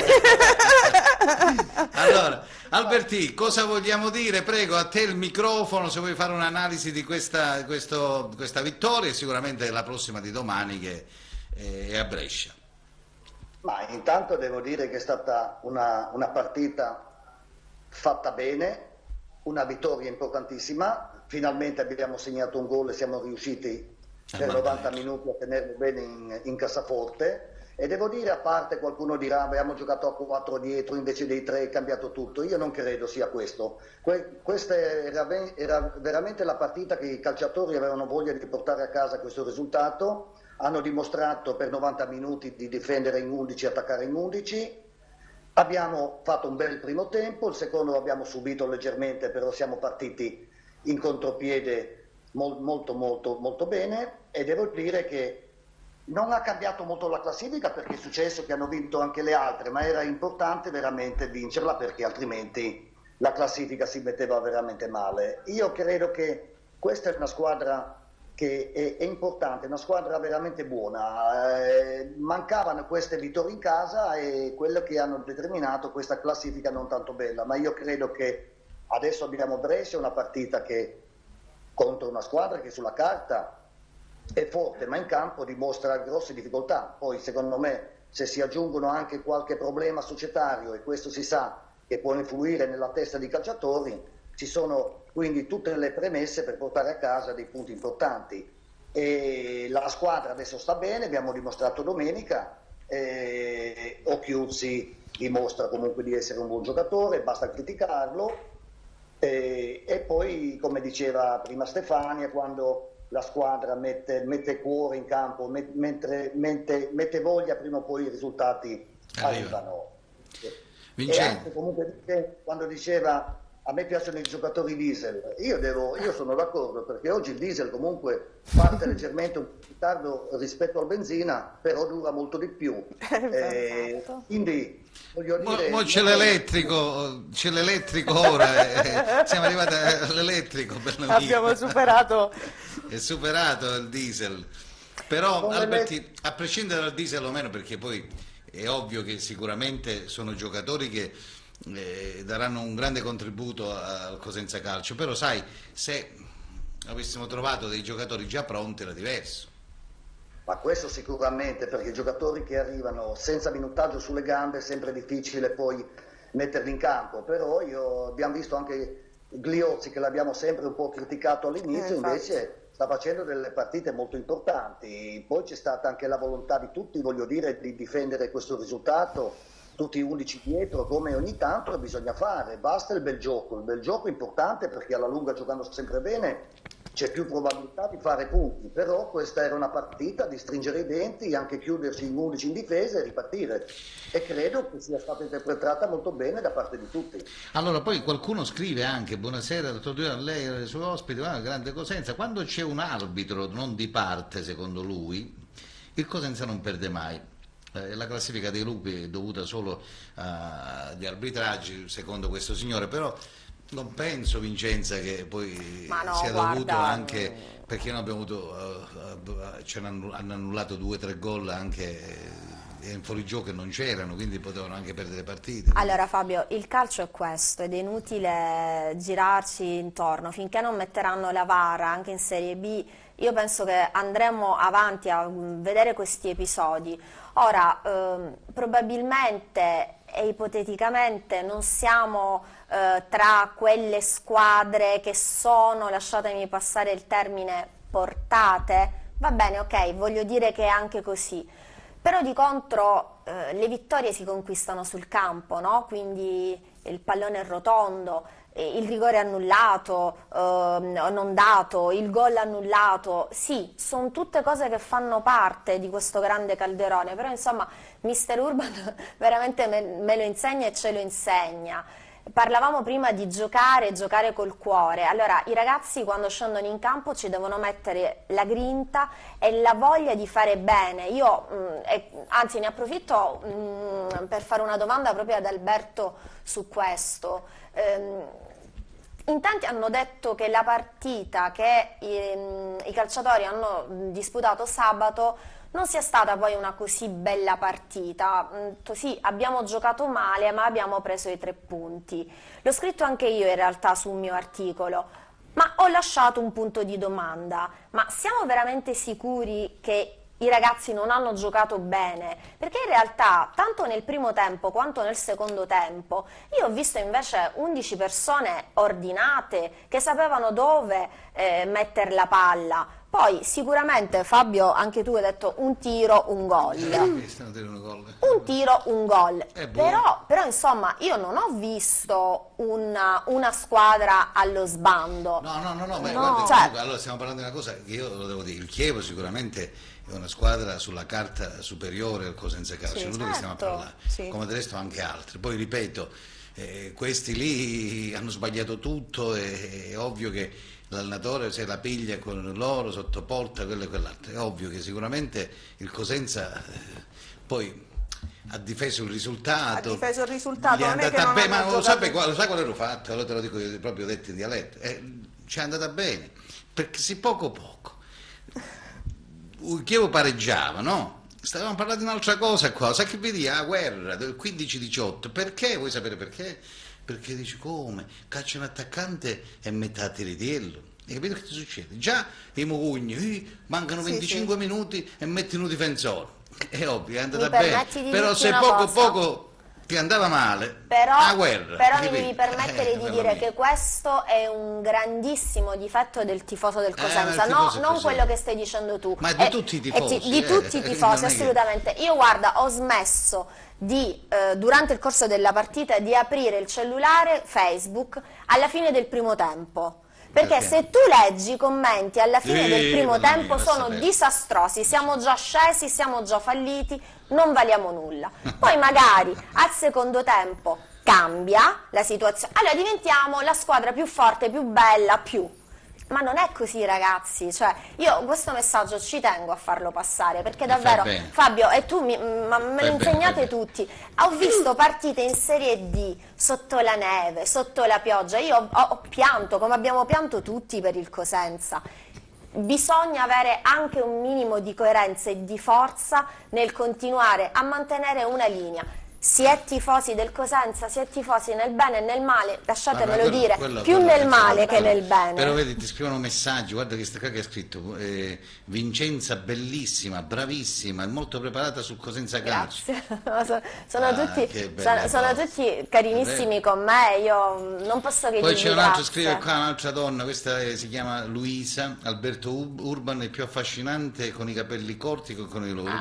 S6: volta.
S1: Allora, Alberti, cosa vogliamo dire? Prego, a te il microfono se vuoi fare un'analisi di questa, questo- questa vittoria e sicuramente la prossima di domani che eh, è a Brescia.
S6: Ma intanto devo dire che è stata una, una partita fatta bene, una vittoria importantissima, finalmente abbiamo segnato un gol e siamo riusciti per
S1: mamma
S6: novanta
S1: mia.
S6: minuti a tenerlo bene in, in cassaforte. E devo dire, a parte qualcuno dirà abbiamo giocato a quattro dietro invece dei tre, è cambiato tutto, io non credo sia questo. Que- questa era, ve- era veramente la partita che i calciatori avevano voglia di portare a casa questo risultato, hanno dimostrato per novanta minuti di difendere in undici e attaccare in undici, abbiamo fatto un bel primo tempo, il secondo abbiamo subito leggermente, però siamo partiti in contropiede mol- molto molto molto bene, e devo dire che non ha cambiato molto la classifica perché è successo che hanno vinto anche le altre, ma era importante veramente vincerla perché altrimenti la classifica si metteva veramente male. Io credo che questa è una squadra che è, è importante, una squadra veramente buona. Eh, mancavano queste vittorie in casa e quello che hanno determinato questa classifica non tanto bella, ma io credo che adesso abbiamo Brescia, una partita che contro una squadra che sulla carta è forte, ma in campo dimostra grosse difficoltà. Poi secondo me se si aggiungono anche qualche problema societario, e questo si sa che può influire nella testa dei calciatori, ci sono quindi tutte le premesse per portare a casa dei punti importanti. E la squadra adesso sta bene, abbiamo dimostrato domenica, e Occhiuzzi dimostra comunque di essere un buon giocatore, basta criticarlo, e, e poi come diceva prima Stefania, quando la squadra mette, mette cuore in campo, met, mentre, mette, mette voglia, prima o poi i risultati
S1: Arriva.
S6: arrivano.
S1: Vincenzo.
S6: E anche comunque dice- quando diceva a me piacciono i giocatori diesel, io, devo, io sono d'accordo perché oggi il diesel comunque parte leggermente un po' in ritardo rispetto al benzina, però dura molto di più. Eh,
S3: Esatto.
S6: quindi voglio
S1: Mo,
S6: dire...
S1: mo c'è l'elettrico, c'è l'elettrico ora, eh, siamo arrivati all'elettrico per la
S2: Abbiamo superato.
S1: è superato il diesel. Però
S6: Come
S1: Alberti, a prescindere dal diesel o meno, perché poi è ovvio che sicuramente sono giocatori che eh, daranno un grande contributo al Cosenza Calcio, però sai, se avessimo trovato dei giocatori già pronti era diverso.
S6: Ma questo sicuramente, perché i giocatori che arrivano senza minutaggio sulle gambe è sempre difficile poi metterli in campo, però io, abbiamo visto anche Gliozzi che l'abbiamo sempre un po' criticato all'inizio,
S2: Eh, infatti.
S6: invece sta facendo delle partite molto importanti. Poi c'è stata anche la volontà di tutti, voglio dire, di difendere questo risultato, tutti undici dietro, come ogni tanto bisogna fare. Basta il bel gioco, il bel gioco è importante perché alla lunga, giocando sempre bene, c'è più probabilità di fare punti, però questa era una partita di stringere i denti, anche chiudersi in undici in difesa e ripartire, e credo che sia stata interpretata molto bene da parte di tutti.
S1: Allora poi qualcuno scrive anche buonasera dottor Duran, a lei e ai suoi ospiti, ah, grande Cosenza, quando c'è un arbitro non di parte secondo lui il Cosenza non perde mai. Eh, la classifica dei lupi è dovuta solo agli arbitraggi secondo questo signore, però non penso, Vincenza, che poi
S3: Ma no,
S1: sia
S3: guarda,
S1: dovuto anche perché noi abbiamo avuto uh, uh, ci hanno hanno annullato due o tre gol anche eh, in fuorigioco che non c'erano, quindi potevano anche perdere partite.
S3: Allora Fabio, il calcio è questo ed è inutile girarci intorno, finché non metteranno la V A R anche in Serie B, io penso che andremo avanti a vedere questi episodi. Ora, ehm, probabilmente e ipoteticamente non siamo eh, tra quelle squadre che sono, lasciatemi passare il termine, portate, va bene, ok, voglio dire che è anche così. però di contro eh, le vittorie si conquistano sul campo, no? Quindi il pallone è rotondo, eh, il rigore annullato, eh, non dato, il gol annullato, sì, sono tutte cose che fanno parte di questo grande calderone, però insomma mister Urban veramente me, me lo insegna e ce lo insegna. Parlavamo prima di giocare, giocare col cuore. Allora, i ragazzi quando scendono in campo ci devono mettere la grinta e la voglia di fare bene. Io, mh, e, anzi, ne approfitto mh, per fare una domanda proprio ad Alberto su questo. Ehm, in tanti hanno detto che la partita che i, i calciatori hanno disputato sabato non sia stata poi una così bella partita. Sì, abbiamo giocato male, ma abbiamo preso i tre punti. L'ho scritto anche io in realtà su un mio articolo, ma ho lasciato un punto di domanda. Ma siamo veramente sicuri che i ragazzi non hanno giocato bene? Perché in realtà, tanto nel primo tempo quanto nel secondo tempo, io ho visto invece undici persone ordinate, che sapevano dove eh, mettere la palla. Poi sicuramente, Fabio, anche tu hai detto un tiro, un gol. Un tiro, un gol. Però, però insomma io non ho visto una, una squadra allo sbando.
S1: No, no, no, no, ma
S3: No.
S1: guarda,
S3: Cioè-
S1: comunque, allora stiamo parlando di una cosa che io lo devo dire, il Chievo sicuramente è una squadra sulla carta superiore al Cosenza Calcio,
S2: Sì,
S1: è inutile che stiamo a
S2: certo,
S1: parlare,
S2: sì.
S1: come del resto anche altri. Poi ripeto, eh, questi lì hanno sbagliato tutto, e è ovvio che l'allenatore se la piglia con loro sotto porta, quello e quell'altro. È ovvio che sicuramente il Cosenza eh, poi ha difeso il risultato.
S2: Ha difeso il risultato,
S1: gli è
S2: non è
S1: andata
S2: che non
S1: bene,
S2: hanno
S1: ma lo
S2: giocato-
S1: sai qual, lo sai qual era il fatto? Allora te lo dico io, proprio detto in dialetto. Eh, ci è andata bene, perché se poco poco il Chievo pareggiava, no? Stavamo parlando di un'altra cosa qua, sai che vedi? La guerra del quindici diciotto, perché? Vuoi sapere perché? Perché dici come? Caccia un attaccante e metà tiritiello. Hai capito che ti succede? Già i Mugugni, eh, mancano
S2: Sì,
S1: venticinque
S2: sì.
S1: minuti e metti un difensore. È ovvio, è andata
S3: Mi
S1: bene.
S3: permetti di
S1: Però
S3: dirti
S1: se
S3: una
S1: poco
S3: cosa?
S1: poco ti andava male,
S3: Però,
S1: la guerra.
S3: però
S1: hai
S3: mi devi
S1: capito?
S3: permettere
S1: Eh,
S3: di
S1: bella
S3: dire
S1: mia.
S3: che questo è un grandissimo difetto del tifoso del
S1: Eh,
S3: Cosenza,
S1: ma il
S3: no,
S1: tifoso è
S3: non
S1: così.
S3: quello che stai dicendo tu.
S1: Ma di
S3: E-
S1: tutti i
S3: e
S1: tifosi,
S3: ti- di
S1: eh,
S3: tutti i
S1: eh,
S3: tifosi,
S1: non è che-
S3: assolutamente. Io guarda, ho smesso di, eh, durante il corso della partita, di aprire il cellulare Facebook alla fine del primo tempo. Perché
S1: Perché?
S3: se tu leggi i commenti alla fine
S1: Sì,
S3: del primo
S1: mamma
S3: tempo
S1: mia,
S3: sono
S1: lascia perdere.
S3: disastrosi, siamo già scesi, siamo già falliti, non valiamo nulla. Poi magari al secondo tempo cambia la situazione, allora diventiamo la squadra più forte, più bella, più... Ma non è così, ragazzi, cioè io questo messaggio ci tengo a farlo passare, perché
S1: fai
S3: davvero,
S1: bene.
S3: Fabio, e tu mi, ma me
S1: Fai
S3: lo
S1: bene,
S3: insegnate
S1: fai bene.
S3: tutti, ho visto partite in Serie D, sotto la neve, sotto la pioggia, io ho, ho pianto, come abbiamo pianto tutti per il Cosenza. Bisogna avere anche un minimo di coerenza e di forza nel continuare a mantenere una linea. Si è tifosi del Cosenza, si è tifosi nel bene e nel male, lasciatemelo
S1: Guarda, quello-
S3: dire,
S1: quello-
S3: più
S1: quello
S3: nel
S1: senza
S3: male
S1: dubbio.
S3: che nel bene.
S1: Però vedi, ti scrivono messaggi, guarda che sta qua che ha scritto, eh, Vincenza bellissima, bravissima, è molto preparata sul Cosenza Calcio.
S3: Grazie, sono, sono
S1: Ah,
S3: tutti,
S1: che bella
S3: sono, sono
S1: cosa.
S3: tutti carinissimi
S1: Vabbè.
S3: con me, io non posso che
S1: Poi
S3: dirgli
S1: c'è un altro,
S3: grazie.
S1: scrive qua un'altra donna, questa è- si chiama Luisa, Alberto Ub- Urban è più affascinante con i capelli corti che con i loro.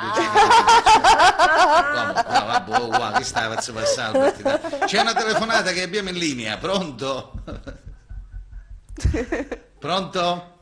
S1: Ah. No, wow, che stava a passare, Alberti, dai. C'è una telefonata che abbiamo in linea, pronto? Pronto?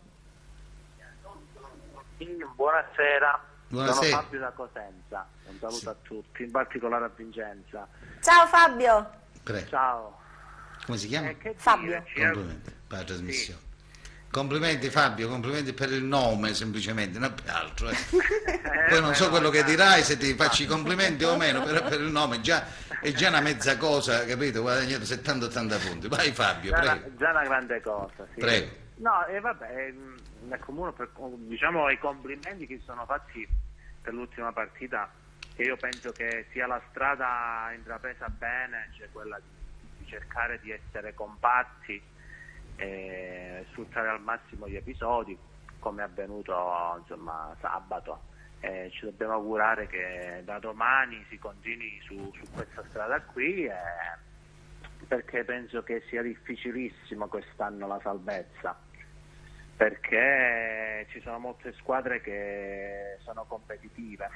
S5: Buonasera,
S1: Buonasera.
S5: sono Fabio da Cosenza, un saluto a tutti, in particolare a Vincenza.
S3: Ciao Fabio.
S1: Prego.
S5: Ciao.
S1: Come si chiama?
S5: Eh, che
S3: Fabio.
S5: dire, ci-
S1: Complimenti per la trasmissione. Complimenti Fabio, complimenti per il nome semplicemente, non per altro. eh.
S5: Eh,
S1: Poi non so
S5: però,
S1: quello che
S5: dai.
S1: dirai, se ti faccio i complimenti o meno, però per il nome già, è già una mezza cosa, capito? Guadagnato settanta ottanta punti. Vai Fabio,
S5: Già,
S1: prego.
S5: una, già una grande cosa, sì.
S1: Prego.
S5: No, e vabbè, mh, è comune per, diciamo i complimenti che sono fatti per l'ultima partita, che io penso che sia la strada intrapresa bene, cioè quella di, di cercare di essere compatti e sfruttare al massimo gli episodi, come è avvenuto insomma sabato. Eh, ci dobbiamo augurare che da domani si continui su, su questa strada qui, eh, perché penso che sia difficilissimo quest'anno la salvezza.
S7: perché ci sono molte squadre che sono competitive.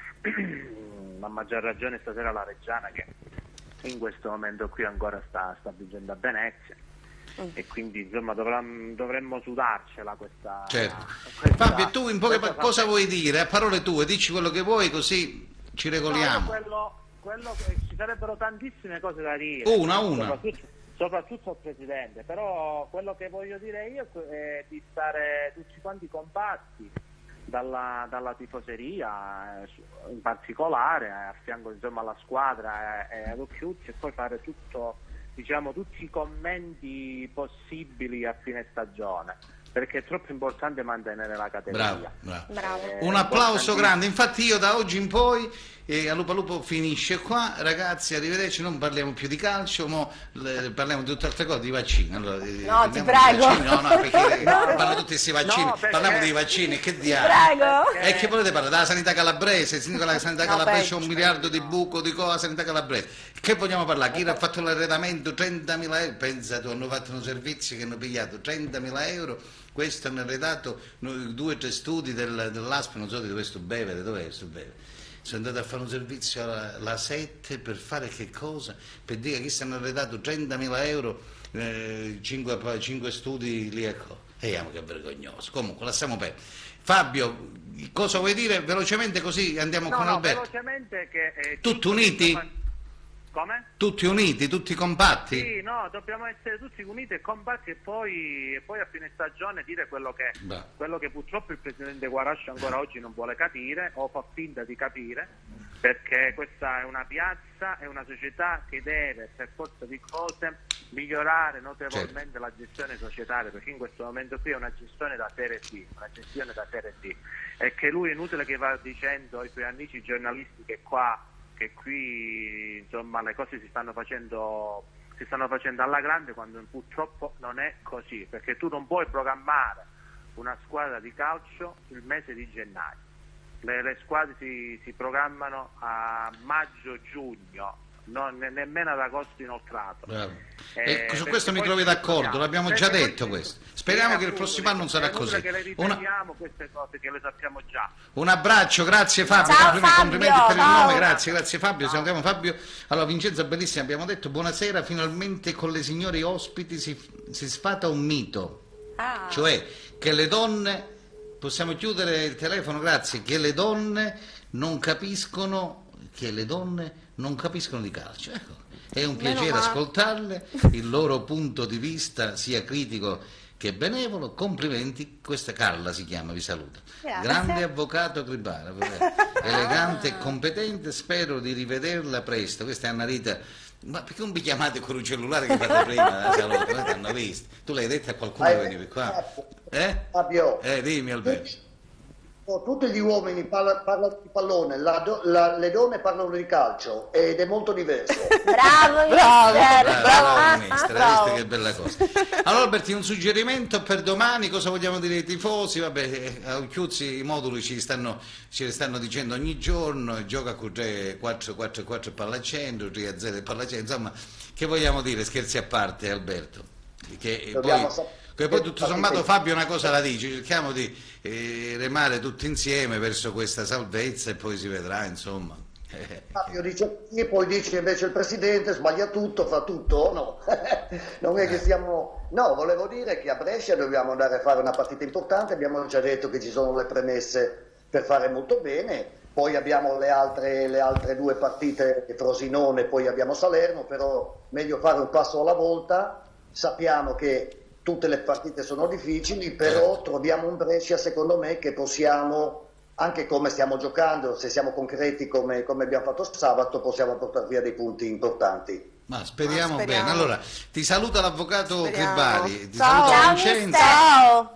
S7: A maggior ragione stasera la Reggiana, che in questo momento qui ancora sta, sta vincendo a Venezia, mm. e quindi insomma dovremmo, dovremmo sudarcela questa,
S1: certo.
S7: questa
S1: Fabio, tu in poche pa- cosa vuoi dire? A parole tue, dici quello che vuoi, così ci regoliamo.
S7: No, quello, quello che, ci sarebbero tantissime cose da dire,
S1: una una
S7: soprattutto, soprattutto al Presidente, però quello che voglio dire io è di stare tutti quanti compatti dalla, dalla tifoseria in particolare, a fianco insomma alla squadra e ad Occhiuzzi, e poi fare tutto, diciamo, tutti i commenti possibili a fine stagione, perché è troppo importante mantenere la categoria.
S1: Bravo, bravo.
S3: Bravo.
S7: Eh,
S1: Un applauso grande, infatti io da oggi in poi eh, a Lupa Lupo finisce qua, ragazzi, arrivederci, non parliamo più di calcio, mo le, parliamo di tutte altre cose, di vaccini. Allora, eh,
S3: No, ti
S1: di
S3: prego.
S1: vaccini. No, no, perché parlano tutti questi vaccini,
S7: No, perché-
S1: parliamo dei vaccini, che diavolo.
S3: Prego.
S1: E che volete parlare? Della sanità calabrese, il sindaco della sanità
S2: No,
S1: calabrese c'è
S2: peggio.
S1: un miliardo di buco di cosa, sanità calabrese. Che vogliamo parlare? Chi ha fatto l'arredamento? trentamila euro, pensa tu, hanno fatto un servizio che hanno pigliato trentamila euro, questo hanno arredato due o tre studi del, dell'A S P, non so di dove sto bevere, dov'è sto bevere? Sono andato a fare un servizio alla, alla sette per fare che cosa? Per dire che si hanno arredato trentamila euro, eh, cinque studi lì e co. E amo, che vergognoso. Comunque, lasciamo perdere. Fabio, cosa vuoi dire velocemente, così andiamo
S7: No,
S1: con
S7: no,
S1: Alberto?
S7: velocemente che... eh,
S1: Tutti uniti?
S7: insomma- Come?
S1: Tutti uniti, tutti compatti?
S7: Sì, no, dobbiamo essere tutti uniti e compatti, e poi, e poi a fine stagione dire quello che,
S1: Beh.
S7: quello che purtroppo il presidente Guarascio ancora oggi non vuole capire, o fa finta di capire, perché questa è una piazza, è una società che deve per forza di cose migliorare notevolmente, certo, la gestione societaria, perché in questo momento qui è una gestione da serie D, una gestione da serie D, e che lui è inutile che va dicendo ai suoi amici giornalisti che qua che qui insomma le cose si stanno facendo si stanno facendo alla grande, quando purtroppo non è così, perché tu non puoi programmare una squadra di calcio il mese di gennaio, le, le squadre si, si programmano a maggio-giugno, non ne, nemmeno ad agosto inoltrato.
S1: Bravo.
S7: Eh,
S1: E su questo mi
S7: poi
S1: trovi
S7: ci
S1: d'accordo,
S7: ritroviamo.
S1: l'abbiamo
S7: Perché
S1: già
S7: poi
S1: detto
S7: ci-
S1: questo. Speriamo
S7: Eh,
S1: che il
S7: appunto,
S1: prossimo anno non sarà
S7: è inutile
S1: così.
S7: che le
S1: Una-
S7: ripetiamo queste cose che le sappiamo già.
S1: Un abbraccio, grazie Fabio,
S3: Ciao,
S1: complimenti,
S3: Fabio,
S1: complimenti per il
S3: ciao.
S1: nome, grazie, grazie Fabio, salutiamo Fabio. Allora Vincenzo, bellissimo, abbiamo detto buonasera, finalmente con le signore ospiti si, si sfata un mito,
S3: Ah.
S1: cioè che le donne, possiamo chiudere il telefono, grazie, che le donne non capiscono, che le donne non capiscono di calcio, ecco. È un
S2: Meno
S1: piacere
S2: male.
S1: ascoltarle, il loro punto di vista sia critico che benevolo, complimenti, questa Carla si chiama, vi saluta.
S3: Grazie.
S1: Grande avvocato Gribara, elegante e competente, spero di rivederla presto. Questa è Anna Rita. Ma perché non vi chiamate con un cellulare che fate prima? La saluto, non ti hanno visto. Tu l'hai detto a qualcuno che venivi qua? Eh?
S6: Fabio,
S1: Eh, dimmi Alberto.
S6: oh, tutti gli uomini parla- parlano di pallone, la do- la- le donne parlano di calcio ed è molto diverso.
S3: Bravo,
S2: Bravo.
S3: mister.
S1: Bravo,
S2: bravo.
S1: bravo, mister, hai
S2: Bravo.
S1: visto che bella cosa. Allora Alberti, un suggerimento per domani, cosa vogliamo dire ai tifosi? Vabbè, eh, a Occhiuzzi i moduli ci stanno, ce le stanno dicendo ogni giorno, gioca con tre quattro quattro quattro palla al centro, tre a zero palla al centro, insomma, che vogliamo dire, scherzi a parte Alberto? Che
S6: Dobbiamo
S1: poi,
S6: sapere-
S1: che poi tutto sommato Fabio una cosa la dice, cerchiamo di eh, remare tutti insieme verso questa salvezza e poi si vedrà, insomma. Eh,
S6: Fabio dice sì, poi dice invece il presidente sbaglia tutto, fa tutto, no? Non è che siamo... No, volevo dire che a Brescia dobbiamo andare a fare una partita importante, abbiamo già detto che ci sono le premesse per fare molto bene, poi abbiamo le altre, le altre due partite, Frosinone, poi abbiamo Salerno, però meglio fare un passo alla volta, sappiamo che tutte le partite sono difficili, però troviamo un Brescia secondo me che possiamo, anche come stiamo giocando, se siamo concreti come, come abbiamo fatto sabato, possiamo portare via dei punti importanti.
S1: Ma speriamo,
S2: Ma speriamo.
S1: bene. Allora, ti saluta l'avvocato
S2: Speriamo.
S1: Cribari, ti
S2: Ciao.
S1: saluta
S3: Ciao,
S1: Vincenzo.
S3: mister.
S2: Ciao.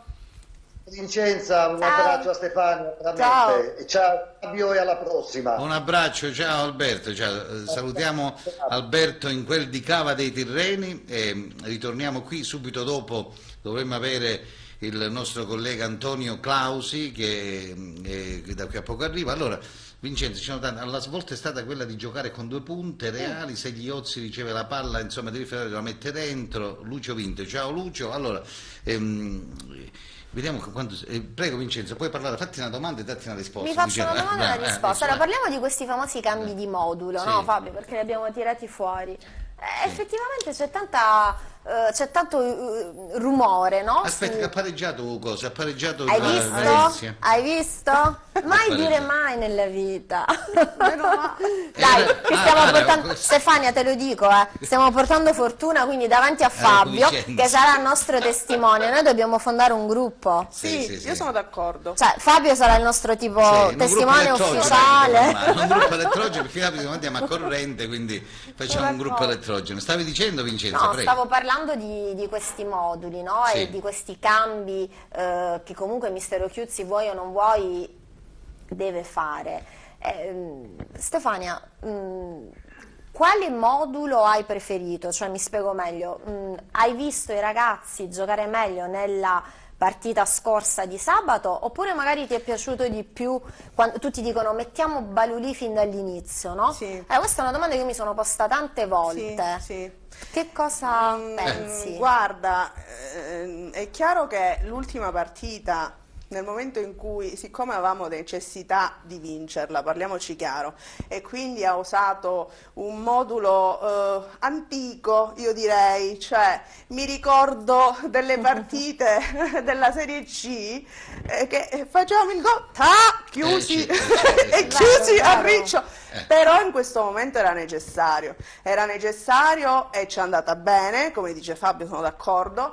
S6: Vincenza, un
S3: Ciao.
S6: abbraccio a Stefano, veramente.
S2: Ciao.
S6: E ciao Fabio e alla prossima.
S1: Un abbraccio, ciao Alberto, ciao. Eh, salutiamo Alberto in quel di Cava dei Tirreni e ritorniamo qui subito dopo, dovremmo avere il nostro collega Antonio Clausi che, eh, che da qui a poco arriva. Allora, Vincenzo, ci sono tanti. La svolta è stata quella di giocare con due punte reali, se Ghiozzi riceve la palla, insomma, devi fare, la mette dentro. Lucio Vinto, ciao Lucio. Allora, ehm, vediamo quando, eh, prego Vincenzo, puoi parlare, fatti una domanda e datti una risposta.
S3: Mi faccio
S1: Diceva,
S3: una domanda e
S1: eh,
S3: una
S1: eh,
S3: risposta.
S1: eh,
S3: Allora, parliamo di questi famosi cambi di modulo,
S1: sì.
S3: no Fabio? Perché li abbiamo tirati fuori. Eh, effettivamente c'è tanta eh, c'è tanto uh, rumore, no?
S1: Aspetta,
S3: Su...
S1: che ha pareggiato cosa? Ha pareggiato
S3: Hai
S1: la
S3: visto?
S1: Venezia.
S3: Hai visto? Mai dire mai nella vita. Dai,
S1: Era-
S3: che
S1: ah,
S3: stiamo
S1: ah,
S3: portando,
S1: questo-
S3: Stefania, te lo dico, eh, stiamo portando fortuna, quindi davanti a Fabio,
S1: Vicenza.
S3: che sarà il nostro testimone. Noi dobbiamo fondare un gruppo.
S2: Sì,
S1: Sì, sì, sì.
S2: io sono d'accordo.
S3: Cioè, Fabio sarà il nostro tipo
S1: Sì, in un
S3: testimone
S1: gruppo elettrogeno,
S3: ufficiale.
S1: ma un gruppo elettrogeno perché Fabio andiamo a corrente, quindi facciamo un gruppo
S2: d'accordo.
S1: elettrogeno. Stavi dicendo Vincenzo,
S3: No,
S1: prego.
S3: stavo parlando di, di questi moduli, no?
S1: Sì.
S3: E di questi cambi eh, che comunque mister Occhiuzzi, vuoi o non vuoi, deve fare. Eh, Stefania, mh, quale modulo hai preferito? Cioè, mi spiego meglio, mh, hai visto i ragazzi giocare meglio nella partita scorsa di sabato, oppure magari ti è piaciuto di più quando tutti dicono mettiamo Balulì fin dall'inizio, no?
S2: Sì.
S3: Eh, questa è una domanda che io mi sono posta tante volte.
S2: Sì, sì.
S3: Che cosa
S2: Mm,
S3: pensi?
S2: Guarda, ehm, è chiaro che l'ultima partita, nel momento in cui, siccome avevamo necessità di vincerla, parliamoci chiaro, e quindi ha usato un modulo eh, antico, io direi, cioè mi ricordo delle partite della Serie C eh, che facevamo il gol, ta, chiusi
S1: Eh, sì, sì, sì,
S2: e
S1: sì.
S2: chiusi
S3: Vero,
S2: a
S3: vero.
S2: riccio.
S1: Eh.
S2: Però in questo momento era necessario, era necessario e ci è andata bene, come dice Fabio, sono d'accordo,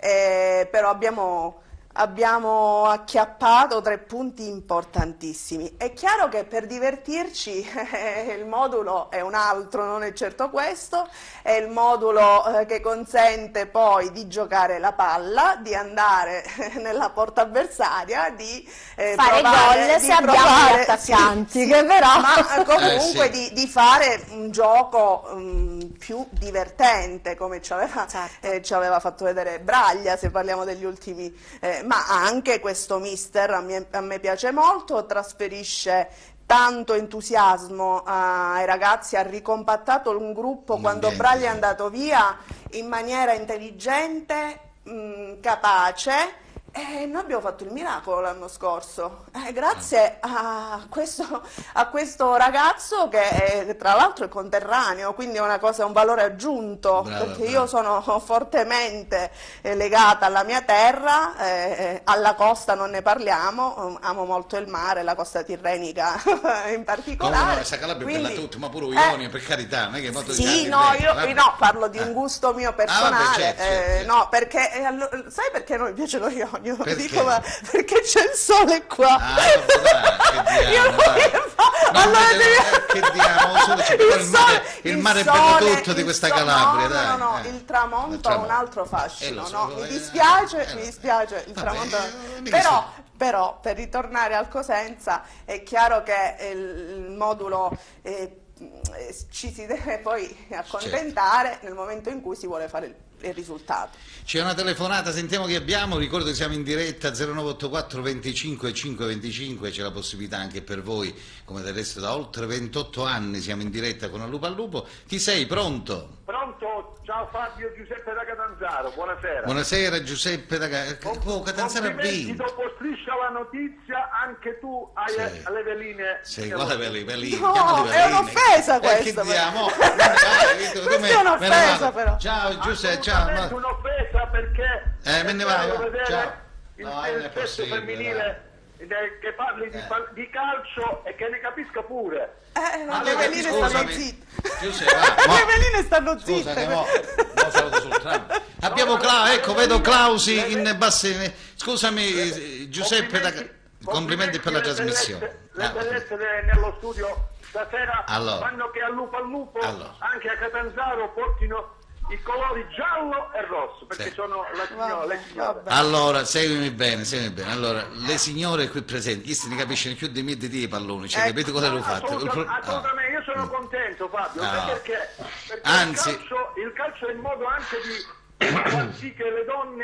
S2: eh, però abbiamo, abbiamo acchiappato tre punti importantissimi. È chiaro che per divertirci eh, il modulo è un altro, non è certo questo, è il modulo eh, che consente poi di giocare la palla, di andare nella porta avversaria, di eh,
S3: Fare
S2: provare-
S3: gol
S2: di
S3: se abbiamo
S2: provare-
S3: gli attaccanti,
S2: sì, sì,
S3: che però-
S2: ma eh, comunque
S1: Eh, sì.
S2: di, di fare un gioco mm, più divertente, come ci aveva,
S3: Certo.
S2: eh, ci aveva fatto vedere Braglia, se parliamo degli ultimi, eh, ma anche questo mister a me, a me piace molto, trasferisce tanto entusiasmo ai ragazzi, ha ricompattato un gruppo
S1: Un
S2: quando
S1: ambiente,
S2: Braglia è
S1: sì.
S2: andato via in maniera intelligente, mh, capace. E noi abbiamo fatto il miracolo l'anno scorso, eh, grazie a questo, a questo ragazzo che è, tra l'altro è conterraneo, quindi è una cosa, un valore aggiunto,
S1: Brava,
S2: perché
S1: brava.
S2: io sono fortemente eh, legata alla mia terra, eh, alla costa non ne parliamo, amo molto il mare, la costa tirrenica in particolare.
S1: Comunque, questa Calabria è bella
S2: quindi,
S1: tutta, ma pure
S2: eh,
S1: Ionia, per carità, non è che molto
S2: sì,
S1: di
S2: no,
S1: bene,
S2: io
S1: vabbè.
S2: no, parlo di un
S1: Ah.
S2: gusto mio
S1: Ah, vabbè,
S2: personale,
S1: certo,
S2: eh,
S1: certo, certo.
S2: no, perché eh, allo- sai perché non mi piace lo Ionio?
S1: Perché?
S2: Dico, ma perché c'è il sole qua.
S1: Ah, vabbè, dai, che
S2: Io
S1: diamo,
S2: non
S1: dai.
S2: mi fa-
S1: No,
S2: allora
S1: invece,
S2: devi-
S1: eh, che diamo, solo c'è però il mare, il mare è bello
S2: sole,
S1: tutto di
S2: il
S1: questa
S2: so-
S1: Calabria,
S2: no,
S1: dai.
S2: no, no,
S1: eh.
S2: il tramonto ha un altro fascino,
S1: Eh, lo so,
S2: no?
S1: lo-
S2: Mi
S1: eh,
S2: dispiace,
S1: eh,
S2: mi
S1: lo-
S2: dispiace, il
S1: vabbè,
S2: tramonto.
S1: eh, mica
S2: Però, però, per ritornare al Cosenza, è chiaro che il, il modulo eh, eh, ci si deve poi accontentare nel momento in cui si vuole fare il, il risultato.
S1: C'è una telefonata, sentiamo chi abbiamo, ricordo che siamo in diretta zero nove otto quattro venticinque cinque venticinque, c'è la possibilità anche per voi, come del resto da oltre ventotto anni siamo in diretta con Al Lupo al Lupo. Chi sei? Pronto?
S5: Pronto? Ciao Fabio, Giuseppe da Catanzaro, buonasera.
S1: Buonasera Giuseppe da Ca- oh, Catanzaro ha
S5: Complimenti,
S1: vinto.
S5: dopo Striscia la notizia, anche tu hai
S1: Sì.
S5: alle veline.
S1: Sei quale veli, veli,
S2: No,
S1: chiamali
S2: è
S1: veline.
S2: un'offesa
S1: Eh,
S2: questa,
S1: che diamo?
S2: però.
S1: Vai, tu- tu
S2: Questa
S1: me-
S2: è un'offesa,
S1: me ne vado.
S2: però.
S1: Ciao Giuseppe, ciao.
S5: Assolutamente
S1: ma-
S5: un'offesa perché
S1: Eh, me ne vai,
S5: bello
S1: va.
S5: vedere
S1: Ciao.
S5: il,
S1: No,
S5: il
S1: non è
S5: sesso
S1: possibile,
S5: femminile eh, che parli di,
S1: Eh.
S5: pal- di calcio e che ne capisca pure.
S2: Eh,
S1: Ma
S2: le
S1: allora,
S2: veline stanno
S1: scusami,
S2: zitte.
S1: Giuseppe, va, mo-
S2: Le veline stanno
S1: Scusa,
S2: zitte.
S1: che mo, mo saluto sul tram. Abbiamo Cla- ecco, vedo Clausi in basse. Scusami, eh, Giuseppe, da... complimenti per la
S5: le
S1: trasmissione.
S5: bellezze- Le
S1: Ah,
S5: bellezze de- nello studio stasera
S1: Allora.
S5: fanno che al lupo al lupo
S1: Allora.
S5: anche a Catanzaro portino i colori giallo e rosso perché
S1: Sì.
S5: sono la signora,
S2: Vabbè,
S5: le signore.
S2: vabbè.
S1: Allora, seguimi bene, seguimi bene. Allora, le signore qui presenti, questi ne capiscono più di me di te i palloni, cioè,
S2: Ecco.
S1: capite cosa hanno fatto?
S5: Assoluta-
S1: Il pro- ah.
S5: assolutamente, io sono contento Fabio,
S1: Ah.
S5: sai perché? Perché
S1: Anzi-
S5: il, calcio, il calcio è il modo anche di far sì che le donne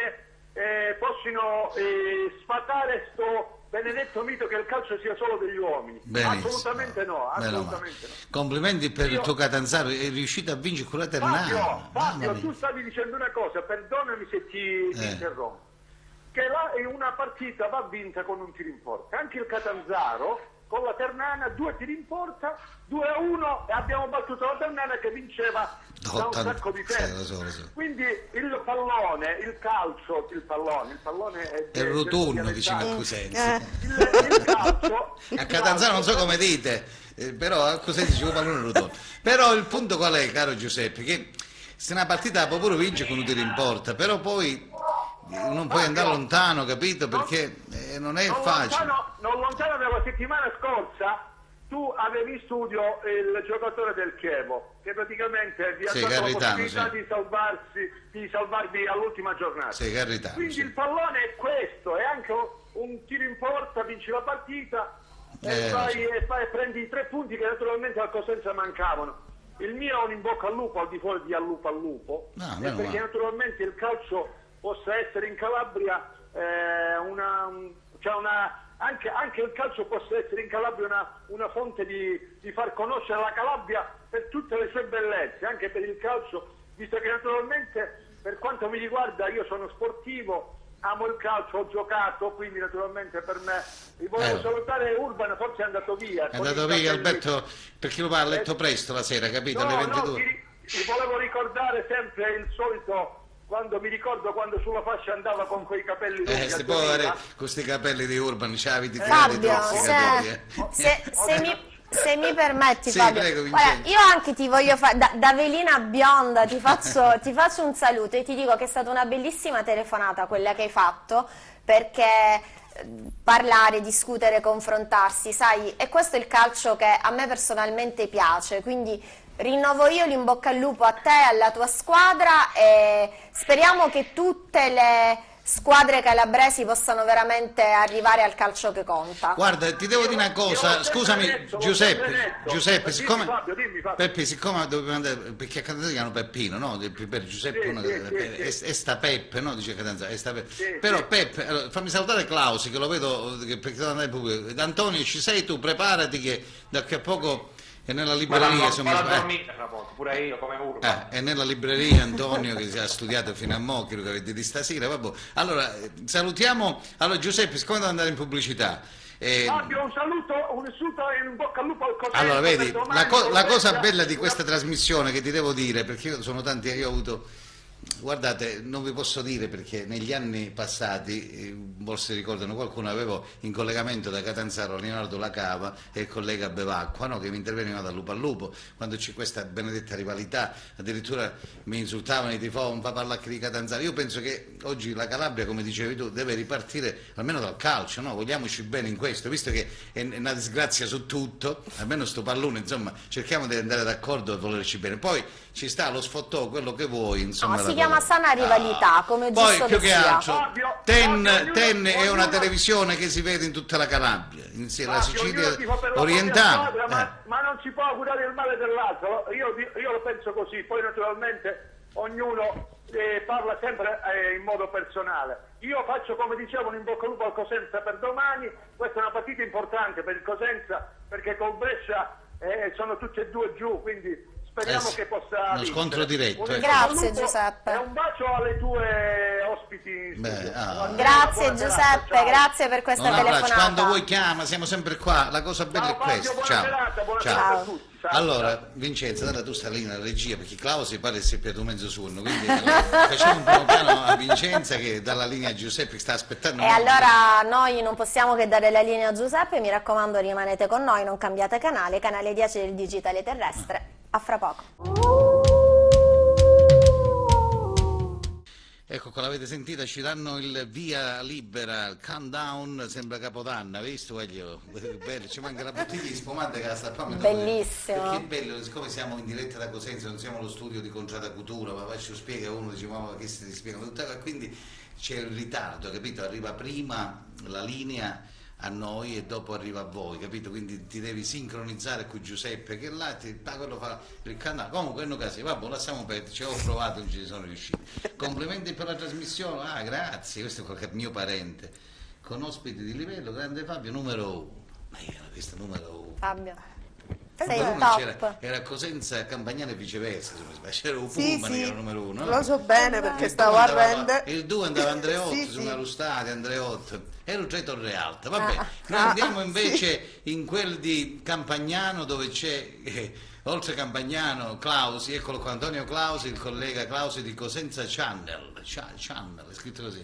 S5: eh, possino eh, sfatare sto benedetto mito che il calcio sia solo degli uomini.
S1: Benissimo.
S5: Assolutamente no, assolutamente no.
S1: Complimenti per
S5: Io...
S1: il tuo Catanzaro, è riuscito a vincere con la Ternana.
S5: Fabio, Fabio, tu stavi dicendo una cosa, perdonami se ti, ti
S1: Eh.
S5: interrompo, che là è una partita va vinta con un tiro in porta. Anche il Catanzaro con la Ternana, due tiri in porta, due a uno, e abbiamo battuto la Ternana che vinceva da un sacco di tempo.
S1: Sì, lo so, lo so.
S5: Quindi il pallone, il calcio, il pallone, il pallone è,
S1: È il rotunno, diciamo a Cosenza.
S2: Eh.
S5: il, il calcio,
S1: A Catanzaro non so come dite, eh, però a Cosenza ci vuole pallone rotondo. Però il punto qual è, caro Giuseppe, che se una partita può pure vincere con un tiro in porta, però poi non puoi andare lontano, capito? Perché eh, non è
S5: non
S1: facile.
S5: Lontano, non lontano dalla settimana scorsa tu avevi in studio il giocatore del Chievo che praticamente vi ha
S1: Sì,
S5: dato la
S1: Garritano,
S5: possibilità
S1: sì.
S5: di salvarsi, di salvarvi all'ultima giornata.
S1: Sì, Garritano,
S5: Quindi
S1: sì.
S5: il pallone è questo, è anche un tiro in porta, vinci la partita e,
S1: Eh,
S5: fai,
S1: lo so.
S5: e, fai, e prendi i tre punti che naturalmente al Cosenza mancavano. Il mio è un in bocca al lupo al di fuori di al lupo al lupo,
S1: No,
S5: eh,
S1: meno
S5: perché
S1: male.
S5: naturalmente il calcio possa essere in Calabria eh, una, un- cioè una anche, anche il calcio possa essere in Calabria una, una fonte di, di far conoscere la Calabria per tutte le sue bellezze, anche per il calcio, visto che naturalmente per quanto mi riguarda io sono sportivo, amo il calcio, ho giocato, quindi naturalmente per me vi volevo
S1: Eh.
S5: salutare Urban, forse è andato via.
S1: È
S5: con
S1: andato
S5: i
S1: via
S5: capelli-
S1: Alberto perché lo va a letto presto la sera, capito? Alle
S5: No, no,
S1: ventidue.
S5: ti, ti volevo ricordare sempre il solito, quando mi ricordo quando sulla fascia andava con quei capelli lunghi
S1: Eh,
S5: a
S1: se
S5: Torino.
S1: poi con questi capelli di Urban, c'avi di
S3: Fabio,
S1: troppi capelli, eh.
S3: se, se- se mi, se mi permetti
S1: Sì,
S3: Fabio,
S1: prego,
S3: guarda,
S1: Vincenzo.
S3: io anche ti voglio fare, da, da velina bionda ti faccio, ti faccio un saluto e ti dico che è stata una bellissima telefonata quella che hai fatto, perché eh, parlare, discutere, confrontarsi, sai, e questo è il calcio che a me personalmente piace, quindi rinnovo io l'in bocca al lupo a te e alla tua squadra e speriamo che tutte le squadre calabresi possano veramente arrivare al calcio che conta.
S1: Guarda, ti devo dire una
S5: Io
S1: cosa,
S5: l'ho
S1: scusami
S5: sempre detto, l'ho
S1: Giuseppe,
S5: sempre detto.
S1: Giuseppe,
S5: Dimmi,
S1: siccome
S5: Fabio, dimmi, Fabio.
S1: Peppe, siccome dobbiamo andare, perché a Catanzaro si chiamano Peppino, no? Per Giuseppe
S5: Sì,
S1: uno
S5: sì,
S1: che
S5: sì,
S1: è,
S5: sì.
S1: è sta Peppe, no? Dice Catanzaro, è sta Peppe.
S5: Sì,
S1: Però
S5: sì.
S1: Peppe, allora, fammi salutare Clausi che lo vedo che perché devo andare in pubblico. Antonio, ci sei tu? Preparati che da che a poco è nella libreria, insomma,
S8: Vado a
S1: eh.
S8: dormire fra poco, pure io come Urban.
S1: Eh, è nella libreria Antonio che si ha studiato fino a mo', credo che avete di stasera. Vabbè. Allora, eh, salutiamo. Allora, Giuseppe, siccome devo andare in pubblicità. eh,
S5: Fabio, un saluto, un saluto e un bocca al lupo al Cosenza.
S1: allora,
S5: per
S1: vedi,
S5: domani,
S1: la, co- la cosa
S5: Cosenza.
S1: bella di questa trasmissione che ti devo dire, perché io sono tanti, io ho avuto. Guardate, non vi posso dire perché negli anni passati, eh, forse ricordano qualcuno, avevo in collegamento da Catanzaro Leonardo Lacava e il collega Bevacqua, no, che mi intervenivano da lupo a lupo, quando c'è questa benedetta rivalità, addirittura mi insultavano i tifosi, non fa parlare di Catanzaro. Io penso che oggi la Calabria, come dicevi tu, deve ripartire almeno dal calcio, no? Vogliamoci bene in questo, visto che è è una disgrazia su tutto, almeno sto pallone, insomma, cerchiamo di andare d'accordo e volerci bene. Poi ci sta lo sfottò, quello che vuoi, insomma.
S3: No,
S1: la
S3: si chiama
S1: cosa.
S3: sana rivalità, come
S1: Poi
S3: giusto
S1: più
S3: che
S1: che
S3: sia.
S1: altro,
S5: Fabio,
S1: Ten,
S5: Fabio,
S1: Ten
S5: ognuno-
S1: è una
S5: ognuno-
S1: televisione che si vede in tutta la Calabria, insieme alla
S5: Fabio,
S1: Sicilia
S5: ognuno tifa per la
S1: orientale.
S5: propria squadra,
S1: Eh.
S5: ma, ma non si può augurare il male dell'altro. Io, io lo penso così, poi naturalmente ognuno eh, parla sempre eh, in modo personale. Io faccio, come dicevo, un in bocca al lupo al Cosenza per domani. Questa è una partita importante per il Cosenza perché col Brescia eh, sono tutti e due giù, quindi speriamo
S1: Eh sì,
S5: che possa
S1: uno
S5: vincere.
S1: scontro diretto,
S5: Un
S1: eh.
S5: in bocca al
S3: Grazie,
S5: lupo
S3: Giuseppe.
S5: E un bacio alle tue ospiti in
S1: Beh,
S5: studio.
S1: ah.
S5: Buona
S3: Grazie
S5: serata,
S3: Giuseppe,
S5: ciao.
S3: grazie per questa
S1: Un abbraccio,
S3: telefonata.
S1: quando vuoi chiama, siamo sempre qua, la cosa bella
S5: Ciao,
S1: è
S5: Fabio,
S1: questa.
S5: buona
S1: Ciao.
S5: serata, buona
S1: Ciao.
S5: serata a tutti. Ciao,
S1: Allora,
S5: ciao.
S1: Vincenzo, dalla tu stai lì nella regia, perché Clausi pare che sia piato mezzo suono, quindi allora, facciamo un primo piano a Vincenza che dalla linea Giuseppe che sta aspettando.
S3: E allora noi non possiamo che dare la linea a Giuseppe, mi raccomando rimanete con noi, non cambiate canale, canale dieci del digitale terrestre. A fra poco.
S1: Ecco, qua l'avete sentita, ci danno il via libera, il countdown, sembra Capodanno, hai visto? Voglio, bello, ci manca la bottiglia di spumante che la sta qua.
S3: Bellissimo.
S1: Perché è bello, siccome siamo in diretta da Cosenza, non siamo allo studio di Contrada Coutura, ma ci spiega uno, dice, ma che si spiega tutta, quindi c'è il ritardo, capito? Arriva prima la linea a noi e dopo arriva a voi, capito? Quindi ti devi sincronizzare con Giuseppe che là ti pa, quello fa il canale. Comunque in occasione, vabbè, lasciamo perdere, ci ho provato, non ci sono riuscito. Complimenti per la trasmissione, ah grazie, questo è qualche mio parente, con ospiti di livello, grande Fabio, numero uno. Ma io l'ho visto numero uno.
S3: Fabio.
S1: Sei
S3: top.
S1: C'era, era Cosenza, Campagnano e viceversa, c'era un
S2: Sì,
S1: Pullman
S2: sì,
S1: che era numero uno.
S2: lo so bene perché
S1: Il
S2: stavo
S1: due
S2: a
S1: andava-
S2: rende.
S1: Il due andava Andreotto,
S2: Sì,
S1: su
S2: sì.
S1: una rustata, Andreotto, e il tre Torre Alta. Vabbè,
S3: Ah.
S1: noi
S2: Ah,
S1: andiamo invece in quel di Campagnano dove c'è, eh, oltre Campagnano, Clausi, eccolo qua, Antonio Clausi, il collega Clausi di Cosenza Channel, Cha- Channel, è scritto così.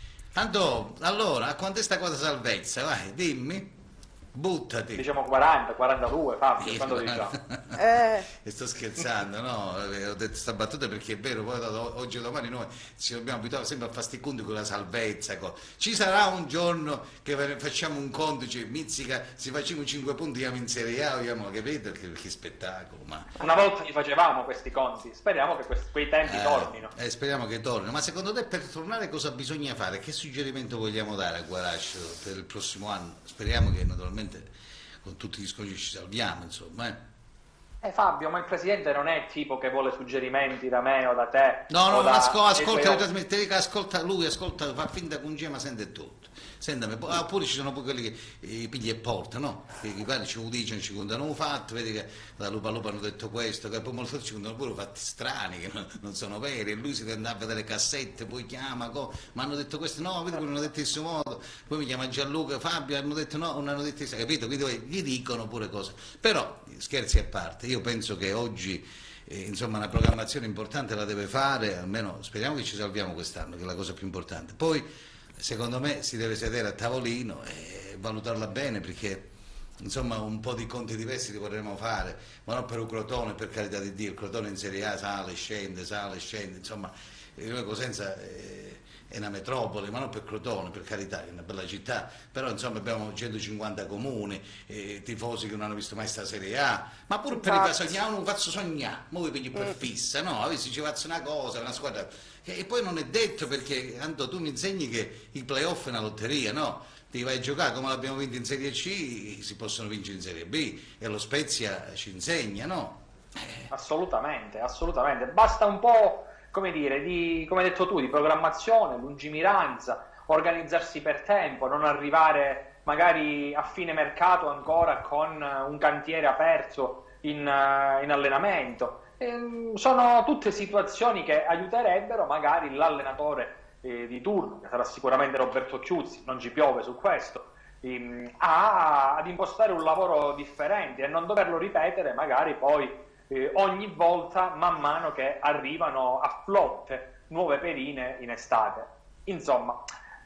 S1: Anto, allora, a quant'è sta cosa salvezza? Vai, dimmi. Buttati.
S8: Diciamo quaranta, quarantadue, Fabio,
S1: Sì,
S8: quando
S1: guarda.
S8: diciamo?
S2: Eh,
S1: E sto scherzando, no? Eh, Ho detto sta battuta perché è vero, poi da- oggi o domani noi ci dobbiamo abituare sempre a fare sti conti con la salvezza. co- Ci sarà un giorno che ve- facciamo un conto, cioè, mizzica, se facciamo cinque punti andiamo in Serie A, andiamo, capito? Che, che spettacolo, ma...
S8: Una volta li facevamo questi conti, speriamo che questi- quei tempi
S1: Eh,
S8: tornino.
S1: eh, speriamo che tornino. Ma secondo te per tornare cosa bisogna fare? Che suggerimento vogliamo dare a Guarascio per il prossimo anno? Speriamo che naturalmente con tutti gli sconci ci salviamo, insomma. Eh.
S8: Eh Fabio, ma il presidente non è tipo che vuole suggerimenti da me o da te?
S1: No, no,
S8: o da-
S1: asco- ascolta,
S8: dei
S1: le
S8: tuoi-
S1: trasmette, ascolta lui, ascolta, fa finta che un gema sente tutto. Sentami, ah, oppure ci sono poi quelli che eh, pigli e porta, no? Che i vari ci lo dicono, ci contano fatto, vedi che da Lupa Lupa hanno detto questo, che poi molto ci contano pure fatti strani che non, non sono veri, e lui si tende a vedere cassette, poi chiama, co, ma hanno detto questo, no, vedi che non hanno detto in questo modo, poi mi chiama Gianluca, Fabio, hanno detto no, non hanno detto questo, capito? Quindi gli dicono pure cose. Però, scherzi a parte, io penso che oggi eh, insomma una programmazione importante la deve fare, almeno speriamo che ci salviamo quest'anno, che è la cosa più importante. Poi secondo me si deve sedere a tavolino e valutarla bene, perché insomma un po' di conti diversi li vorremmo fare, ma non per un Crotone, per carità di Dio, il Crotone in Serie A sale, scende, sale, scende, insomma noi Cosenza è, è una metropoli, ma non per Crotone, per carità, è una bella città, però insomma abbiamo centocinquanta comuni, eh, tifosi che non hanno visto mai sta Serie A, ma pure per i sognare, non faccio sognare, ma voi pigli per fissa, no? Avessi ci faccio una cosa, una squadra, e poi non è detto, perché Anto, tu mi insegni che il playoff è una lotteria, no? Ti vai a giocare come l'abbiamo vinto in Serie C, si possono vincere in Serie B, e lo Spezia ci insegna, no?
S8: Assolutamente, assolutamente. Basta un po', come dire, di, come hai detto tu, di programmazione, lungimiranza, organizzarsi per tempo, non arrivare magari a fine mercato ancora con un cantiere aperto in, in allenamento. E sono tutte situazioni che aiuterebbero magari l'allenatore eh, di turno, che sarà sicuramente Roberto Chiuzzi, non ci piove su questo, ehm, a, ad impostare un lavoro differente e non doverlo ripetere magari poi eh, ogni volta man mano che arrivano a flotte nuove perine in estate. Insomma,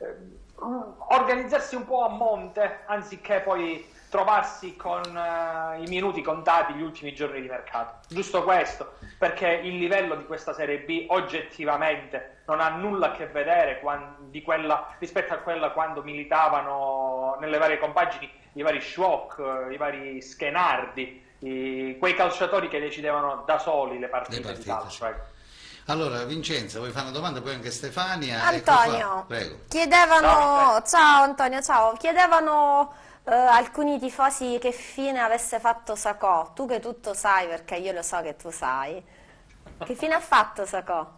S8: ehm, organizzarsi un po' a monte anziché poi trovarsi con uh, i minuti contati gli ultimi giorni di mercato. Giusto questo, perché il livello di questa Serie B oggettivamente non ha nulla a che vedere quando, di quella, rispetto a quella quando militavano nelle varie compagini i vari Shock, uh, i vari Schenardi, i, quei calciatori che decidevano da soli le partite,
S1: Le partite,
S8: di calcio. Ecco.
S1: Allora, Vincenza, vuoi fare una domanda? Poi anche Stefania.
S3: Antonio,
S1: Ecco qua. Prego.
S3: chiedevano,
S8: Ciao.
S3: ciao Antonio, ciao, chiedevano eh, alcuni tifosi che fine avesse fatto Sacco, tu che tutto sai perché io lo so che tu sai, che fine ha fatto Sacco?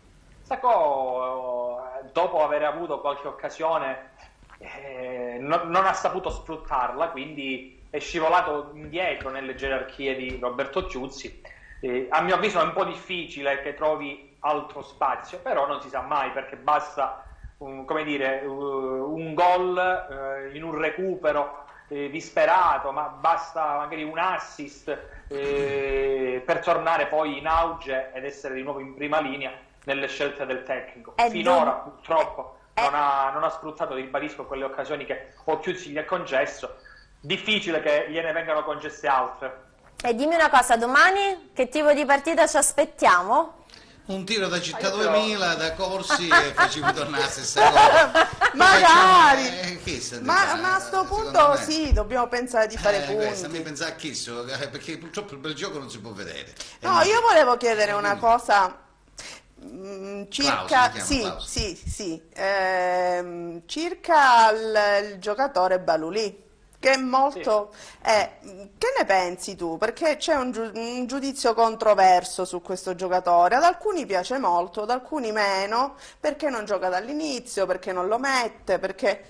S8: Sacco, eh, dopo aver avuto qualche occasione, eh, non, non ha saputo sfruttarla, quindi è scivolato indietro nelle gerarchie di Roberto Chiuzzi. Eh, a mio avviso è un po' difficile che trovi altro spazio, però non si sa mai, perché basta un, come dire, uh, un gol uh, in un recupero eh, disperato, ma basta magari un assist eh, per tornare poi in auge ed essere di nuovo in prima linea nelle scelte del tecnico.
S3: È
S8: Finora
S3: dub-
S8: purtroppo
S3: è-
S8: non ha, non ha sfruttato, ribadisco, quelle occasioni che Chiuzzi gli ha concesso. Difficile che gliene vengano concesse altre.
S3: E dimmi una cosa, domani che tipo di partita ci aspettiamo?
S1: Un tiro da Città
S8: Ah, io però-
S1: duemila, da Corsi, e facciamo tornare la stessa cosa. Poi
S2: Magari.
S1: facciamo- eh, chi se ne
S2: Ma,
S1: sa,
S2: ma a sto
S1: secondo
S2: punto
S1: me.
S2: sì, dobbiamo pensare di fare
S1: Eh, questo, a me
S2: punti.
S1: pensare a Chisso, eh, perché purtroppo il bel gioco non si può vedere. Eh,
S2: No,
S1: ma-
S2: io volevo chiedere una
S1: Quindi-
S2: cosa. Mm, circa,
S1: Clausi,
S2: sì,
S1: Clausi.
S2: sì, sì, ehm, circa il, il giocatore Balulì, che è molto... eh, che ne pensi tu? Perché c'è un, giu- un giudizio controverso su questo giocatore, ad alcuni piace molto, ad alcuni meno, perché non gioca dall'inizio, perché non lo mette, perché...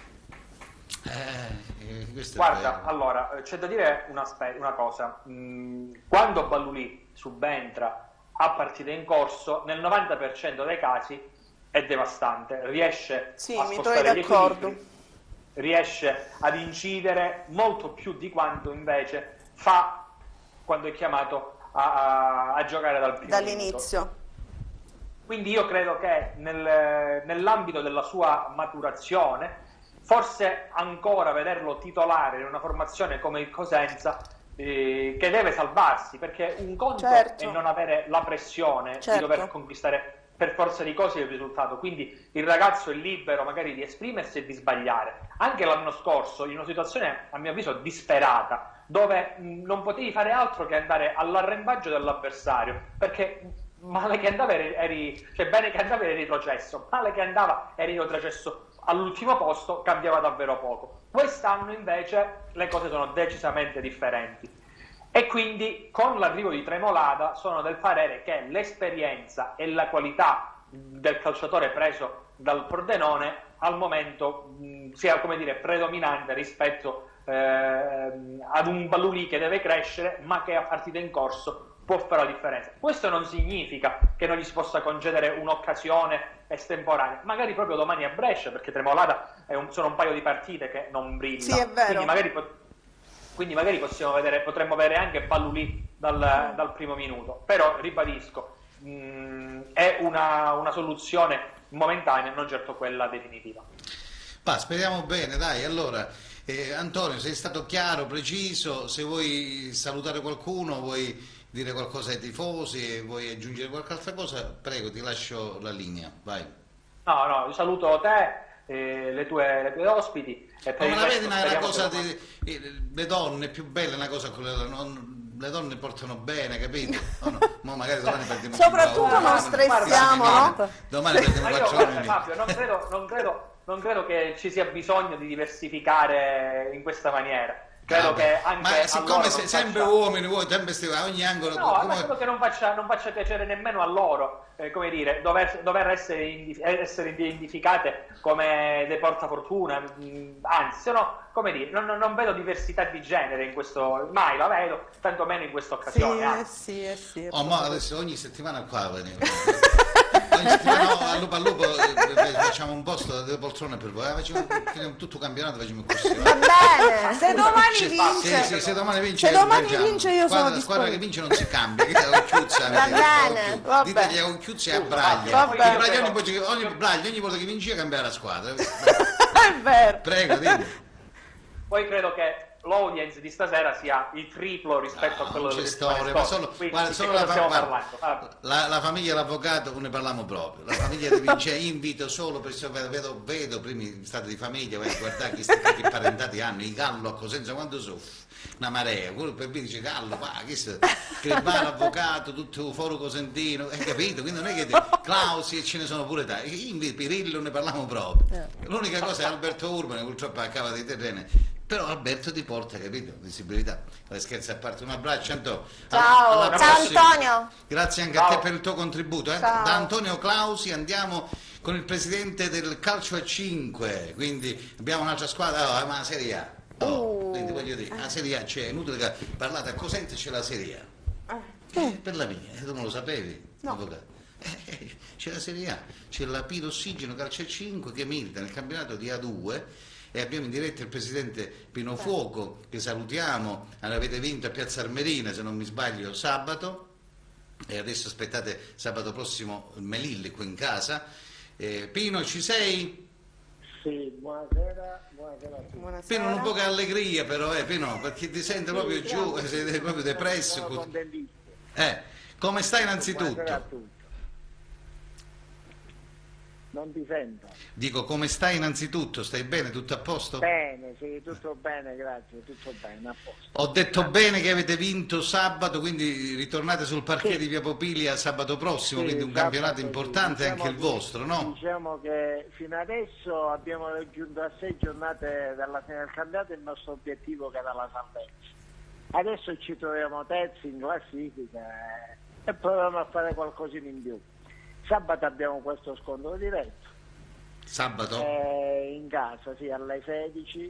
S1: Eh, eh, questo è
S8: Guarda,
S1: vero.
S8: allora, eh, c'è da dire una, spe- una cosa. Mm, quando Ballulì subentra a partita in corso, nel novanta per cento dei casi è devastante, riesce
S2: Sì,
S8: a
S2: mi
S8: spostare
S2: trovi
S8: gli
S2: d'accordo.
S8: equilibri, riesce ad incidere molto più di quanto invece fa quando è chiamato a, a- a giocare dal primo minuto.
S2: Dall'inizio.
S8: Quindi io credo che nel- nell'ambito della sua maturazione, forse ancora vederlo titolare in una formazione come il Cosenza, eh, che deve salvarsi, perché un conto
S2: Certo.
S8: è non avere la pressione
S2: Certo.
S8: di dover conquistare per forza di cose il risultato, quindi il ragazzo è libero magari di esprimersi e di sbagliare. Anche l'anno scorso, in una situazione a mio avviso disperata, dove mh, non potevi fare altro che andare all'arrembaggio dell'avversario, perché male che andava eri, eri cioè bene che andava eri retrocesso, male che andava eri retrocesso all'ultimo posto, cambiava davvero poco. Quest'anno invece le cose sono decisamente differenti e quindi con l'arrivo di Tremolada sono del parere che l'esperienza e la qualità del calciatore preso dal Pordenone al momento mh, sia, come dire, predominante rispetto eh, ad un Ballulì che deve crescere ma che a partita in corso può fare la differenza. Questo non significa che non gli si possa concedere un'occasione estemporanea, magari proprio domani a Brescia, perché Tremolada è un, sono un paio di partite che non brilla.
S2: Sì, è vero.
S8: Quindi magari, po- quindi magari possiamo vedere, potremmo avere anche Ballulì dal, dal primo minuto, però ribadisco, mh, è una, una soluzione momentanea, non certo quella definitiva.
S1: Va, speriamo bene, dai. Allora, eh, Antonio, sei stato chiaro, preciso. Se vuoi salutare qualcuno, vuoi dire qualcosa ai tifosi, vuoi aggiungere qualche altra cosa, prego, ti lascio la linea, vai.
S8: No, no, io saluto te, eh, le, tue, le tue ospiti. E per
S1: Ma
S8: il
S1: la
S8: resto
S1: vedi una, una
S8: speriamo
S1: cosa
S8: che-
S1: di, eh, le donne, è più bella una cosa con le donne, non- le donne portano bene, capito? O no? Mo magari domani perdiamo
S2: Soprattutto
S1: cinque a uno,
S2: non
S1: domani-
S2: stressiamo,
S1: domani-
S2: no?
S1: Domani perdiamo
S8: Ma io,
S1: quattro
S8: guarda,
S1: anni.
S8: Fabio, non credo, non, credo, non credo che ci sia bisogno di diversificare in questa maniera. Credo
S1: Vabbè,
S8: che anche
S1: ma siccome
S8: a loro
S1: sei
S8: non
S1: sempre
S8: faccia-
S1: uomini, vuoi sempre stivare a ogni angolo,
S8: No, ma
S1: come-
S8: credo che non faccia, non faccia piacere nemmeno a loro, eh, come dire, dover, dover essere, indi- essere identificate come dei portafortuna, mh, anzi, sono, come dire, non, non- non vedo diversità di genere in questo, mai la vedo, tanto meno in questa
S2: Sì,
S8: occasione.
S2: eh
S8: anzi.
S2: sì, eh sì. è
S1: Oh, ma
S2: proprio
S1: adesso ogni settimana qua veniamo. Ogni settimana no, al lupo al lupo eh, facciamo un posto delle poltrone per voi. Eh, facciamo, finiamo tutto il campionato, facciamo così.
S3: Va bene.
S2: Se domani
S1: Sì,
S2: vince,
S1: sì, sì, se domani vince,
S2: Se domani
S1: viaggiamo.
S2: vince io sono
S1: Squadra- La squadra che
S2: disponibile.
S1: vince non si cambia, che è la Occhiuzza,
S3: Va
S1: avete-
S3: bene,
S1: Occhiuzza.
S2: va
S1: Ditegli
S2: bene.
S1: a Occhiuzza e a Braglia.
S2: Va
S1: Perché
S2: bene.
S1: Braglia ogni, volta- ogni, Braglia ogni volta che vince cambia la squadra.
S2: è vero.
S1: Prego, dimmi.
S8: Poi credo che l'audience di stasera sia il triplo rispetto a quello
S1: Non c'è
S8: delle settimane
S1: storia, ma
S8: scorse.
S1: solo,
S8: Quindi
S1: guarda,
S8: di
S1: solo
S8: cosa
S1: la,
S8: stiamo
S1: guarda,
S8: parlando? Ah,
S1: la, la famiglia e l'avvocato ne parliamo proprio. La famiglia di Vincenzo invito solo per vedo, vedo primi stati di famiglia, vai a guardare chi, sti- che parentati hanno, i Gallo a Cosenza quanto sono, una marea, quello per me dice Gallo, ma che se Crepano, avvocato, tutto foro cosentino, hai capito? Quindi non è che Clausi e ce ne sono pure tanti. Invito Pirillo ne parliamo proprio. L'unica cosa è Alberto Urbane, purtroppo a cava dei terreni. Però Alberto ti porta, capito? Visibilità. Le scherzi a parte, un abbraccio Antonio.
S2: Ciao.
S1: Alla- alla
S3: Ciao
S1: prossima.
S3: Antonio.
S1: Grazie anche
S8: Ciao.
S1: a te per il tuo contributo. Eh?
S2: Ciao.
S1: Da Antonio Clausi andiamo con il presidente del calcio a cinque, quindi abbiamo un'altra squadra, oh, ma la Serie A. Oh,
S2: Uh.
S1: quindi voglio dire, la Serie A c'è, è inutile che parlate a Cosenza c'è la Serie A. Eh, per la mia, tu non lo sapevi?
S2: No.
S1: Avvocato? Eh, c'è la Serie A, c'è la Piro Ossigeno Calcio a cinque che milita nel campionato di A due e abbiamo in diretta il presidente Pino Fuoco che salutiamo, avete vinto a Piazza Armerina se non mi sbaglio sabato e adesso aspettate sabato prossimo il Melilli qui in casa. Eh, Pino ci sei?
S9: Sì, buonasera, buonasera a tutti.
S2: Buonasera.
S1: Pino un po' che allegria però eh, Pino, perché ti sente proprio
S9: Sì,
S1: giù,
S9: grazie.
S1: sei proprio depresso.
S9: Sono
S1: così.
S9: contentissimo.
S1: Eh, come stai
S9: Buonasera a
S1: innanzitutto?
S9: tutti. non ti sento.
S1: Dico, come stai innanzitutto? Stai bene? Tutto a posto?
S9: Bene, sì, tutto bene, grazie, tutto bene, a posto.
S1: Ho detto bene che avete vinto sabato, quindi ritornate sul parquet
S9: Sì.
S1: di Via Popilia sabato prossimo,
S9: Sì,
S1: quindi un
S9: sabato,
S1: campionato
S9: sì.
S1: importante
S9: Diciamo
S1: anche il
S9: che-
S1: vostro, no?
S9: Diciamo che fino adesso abbiamo raggiunto a sei giornate dalla fine del campionato il nostro obiettivo, che era la salvezza. Adesso ci troviamo terzi in classifica eh, e proviamo a fare qualcosina in più. Sabato abbiamo questo scontro diretto.
S1: Sabato?
S9: Eh, in casa, sì, alle sedici.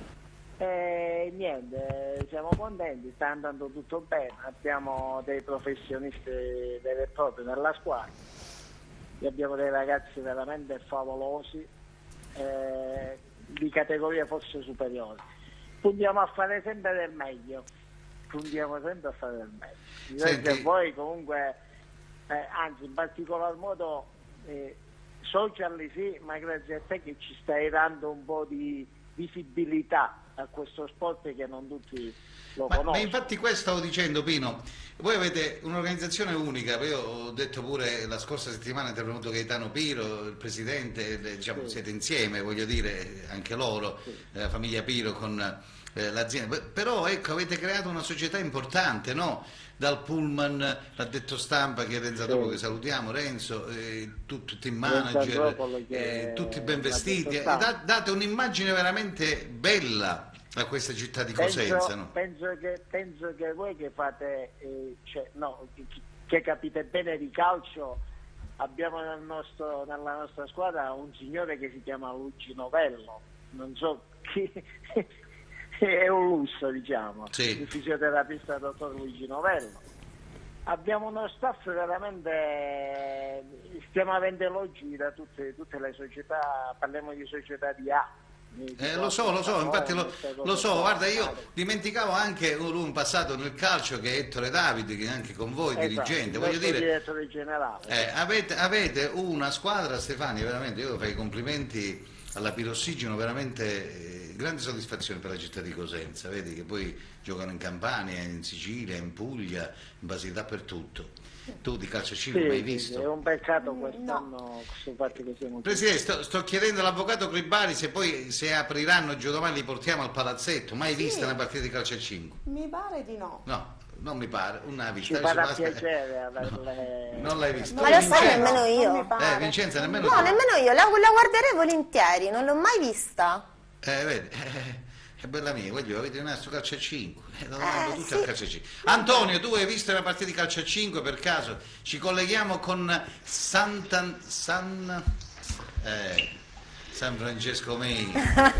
S9: E niente, siamo contenti, sta andando tutto bene, abbiamo dei professionisti veri e propri nella squadra, e abbiamo dei ragazzi veramente favolosi, eh, di categoria forse superiore. Puntiamo a fare sempre del meglio, puntiamo sempre a fare del meglio. Grazie
S1: Senti.
S9: a voi comunque, eh, anzi in particolar modo eh, social sì, ma grazie a te che ci stai dando un po' di visibilità a questo sport che non tutti lo
S1: Ma, ma
S9: conoscono.
S1: infatti questo stavo dicendo, Pino, voi avete un'organizzazione unica, io ho detto pure la scorsa settimana è intervenuto Gaetano Piro, il presidente, le- diciamo,
S9: Sì.
S1: siete insieme, voglio dire, anche loro,
S9: Sì.
S1: eh, la famiglia Piro con eh, l'azienda, però ecco, avete creato una società importante, no? Dal Pullman, l'ha detto Stampa, che è Renzo
S9: Sì.
S1: dopo che salutiamo, Renzo, eh, tu- tutti i
S9: Renzo
S1: manager,
S9: Andropolo che
S1: eh, tutti ben
S9: l'ha detto
S1: vestiti, e
S9: Stampa.
S1: da- date un'immagine veramente bella a questa città di Cosenza,
S9: Penso,
S1: no?
S9: penso, che, penso che voi che fate, eh, cioè, no, che, che capite bene di calcio, abbiamo nel nostro, nella nostra squadra un signore che si chiama Luigi Novello, non so chi, è un lusso, diciamo,
S1: Sì.
S9: il fisioterapista dottor Luigi Novello. Abbiamo uno staff veramente, stiamo avendo elogi da tutte, tutte le società, parliamo di società di A.
S1: Eh, lo so, lo so, infatti lo, lo so, guarda, io dimenticavo anche un, un passato nel calcio che è Ettore Davide, che è anche con voi, dirigente, voglio dire,
S9: direttore generale.
S1: eh, avete, avete una squadra, Stefania, veramente, io fai i complimenti alla Pirossigeno, veramente eh, grande soddisfazione per la città di Cosenza, vedi che poi giocano in Campania, in Sicilia, in Puglia, in Basilicata, dappertutto. Tu di calcio cinque
S9: Sì,
S1: mai
S9: sì,
S1: visto?
S9: è un peccato quest'anno questo fatto che siamo
S1: Presidente, sto, sto chiedendo all'avvocato Cribari se poi se apriranno giovedì li portiamo al palazzetto, mai
S2: Sì.
S1: vista una partita di calcio a cinque?
S2: Mi pare di no.
S1: No, non mi pare, una
S9: ci
S1: vista.
S9: farà
S1: Adesso basta-
S9: piacere averle...
S1: Non l'hai visto?
S3: Ma lo sai
S1: Vincenzo?
S3: nemmeno io.
S2: Non mi pare.
S1: Eh, Vincenzo, nemmeno
S3: No,
S1: tu.
S3: nemmeno io, la, la guarderei volentieri, non l'ho mai vista.
S1: Eh, vedi, eh, è bella mia, voglio, avete rimasto calcio a cinque, eh, lo danno
S3: Eh,
S1: tutti
S3: sì.
S1: al calcio a cinque. Antonio, tu hai visto la partita di calcio a cinque per caso? Ci colleghiamo con Santan, San, eh, San Francesco Mei.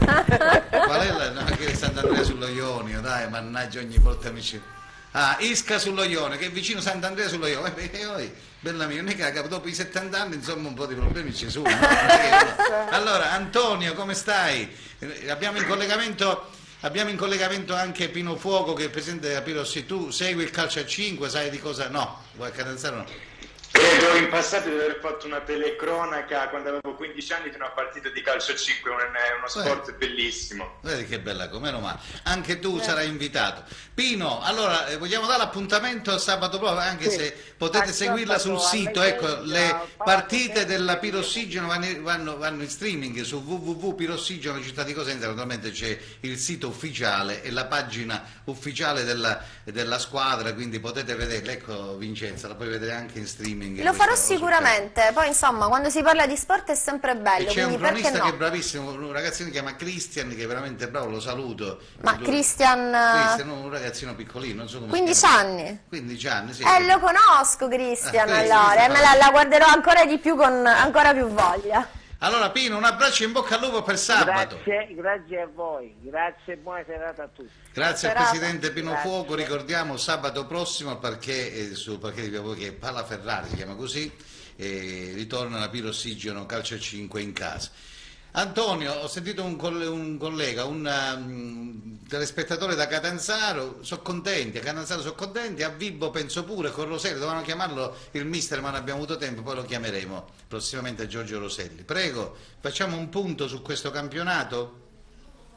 S1: Qual è la, no, che è Sant'Andrea sullo Ionio, dai, mannaggia, ogni volta mi ci... Ah, Isca sullo Ionio, che è vicino Sant'Andrea sullo Ionio. Eh, eh, eh, bella mia, non è che dopo i settanta anni, insomma, un po' di problemi ci sono. no? Non è che- Allora, Antonio, come stai? Eh, Abbiamo in collegamento... Abbiamo in collegamento anche Pino Fuoco, che è il presidente della Pirossi. Tu segui il calcio a cinque, sai di cosa? No, vuoi Catanzaro no?
S10: Credo in passato di aver fatto una telecronaca quando avevo quindici anni di una partita di calcio a cinque, un- è uno sport bellissimo.
S1: Vedi che bella, come meno male. Anche tu sarai invitato. Pino, allora eh, vogliamo dare l'appuntamento a sabato proprio, anche
S9: Sì.
S1: se potete
S9: A
S1: seguirla sul
S9: sabato alle
S1: sito. Ecco,
S9: sei,
S1: le
S9: al
S1: partite
S9: Palazzo
S1: della
S9: Sempre.
S1: Pirossigeno vanno, vanno, vanno in streaming su w w w punto pirossigeno città di Cosenza. Naturalmente c'è il sito ufficiale e la pagina ufficiale della, della squadra, quindi potete vederla. Ecco, Vincenza, la puoi vedere anche in streaming.
S3: Lo farò
S1: questa- sul
S3: sicuramente, poi insomma quando si parla di sport è sempre
S1: E
S3: bello,
S1: c'è un
S3: quindi perché
S1: cronista che è
S3: no?
S1: bravissimo, un ragazzino che si chiama Christian, che è veramente bravo, lo saluto.
S3: Ma
S1: Lui-
S3: Christian,
S1: Christian, un ragazzino piccolino, non so come si
S3: quindici
S1: chiama.
S3: anni?
S1: quindici anni, sì.
S3: Eh, lo conosco Christian,
S1: Ah, Christian,
S3: allora, e
S1: Christian.
S3: me la, la guarderò ancora di più con ancora più voglia.
S1: Allora Pino, un abbraccio in bocca al lupo per sabato.
S9: Grazie, grazie a voi, grazie e buona serata a tutti.
S1: Grazie al
S3: Serata.
S1: Presidente Pino
S9: Grazie.
S1: Fuoco, ricordiamo sabato prossimo al parquet, eh, sul parquet di Via Popilia, che è Pala Ferrari, si chiama così, e ritorna la Pirossigeno calcio a cinque in casa. Antonio, ho sentito un, coll- un collega, un um, telespettatore da Catanzaro, sono contenti, a Catanzaro sono contenti, a Vibo penso pure, con Roselli, dovevano chiamarlo il mister ma non abbiamo avuto tempo, poi lo chiameremo prossimamente a Giorgio Roselli. Prego, facciamo un punto su questo campionato?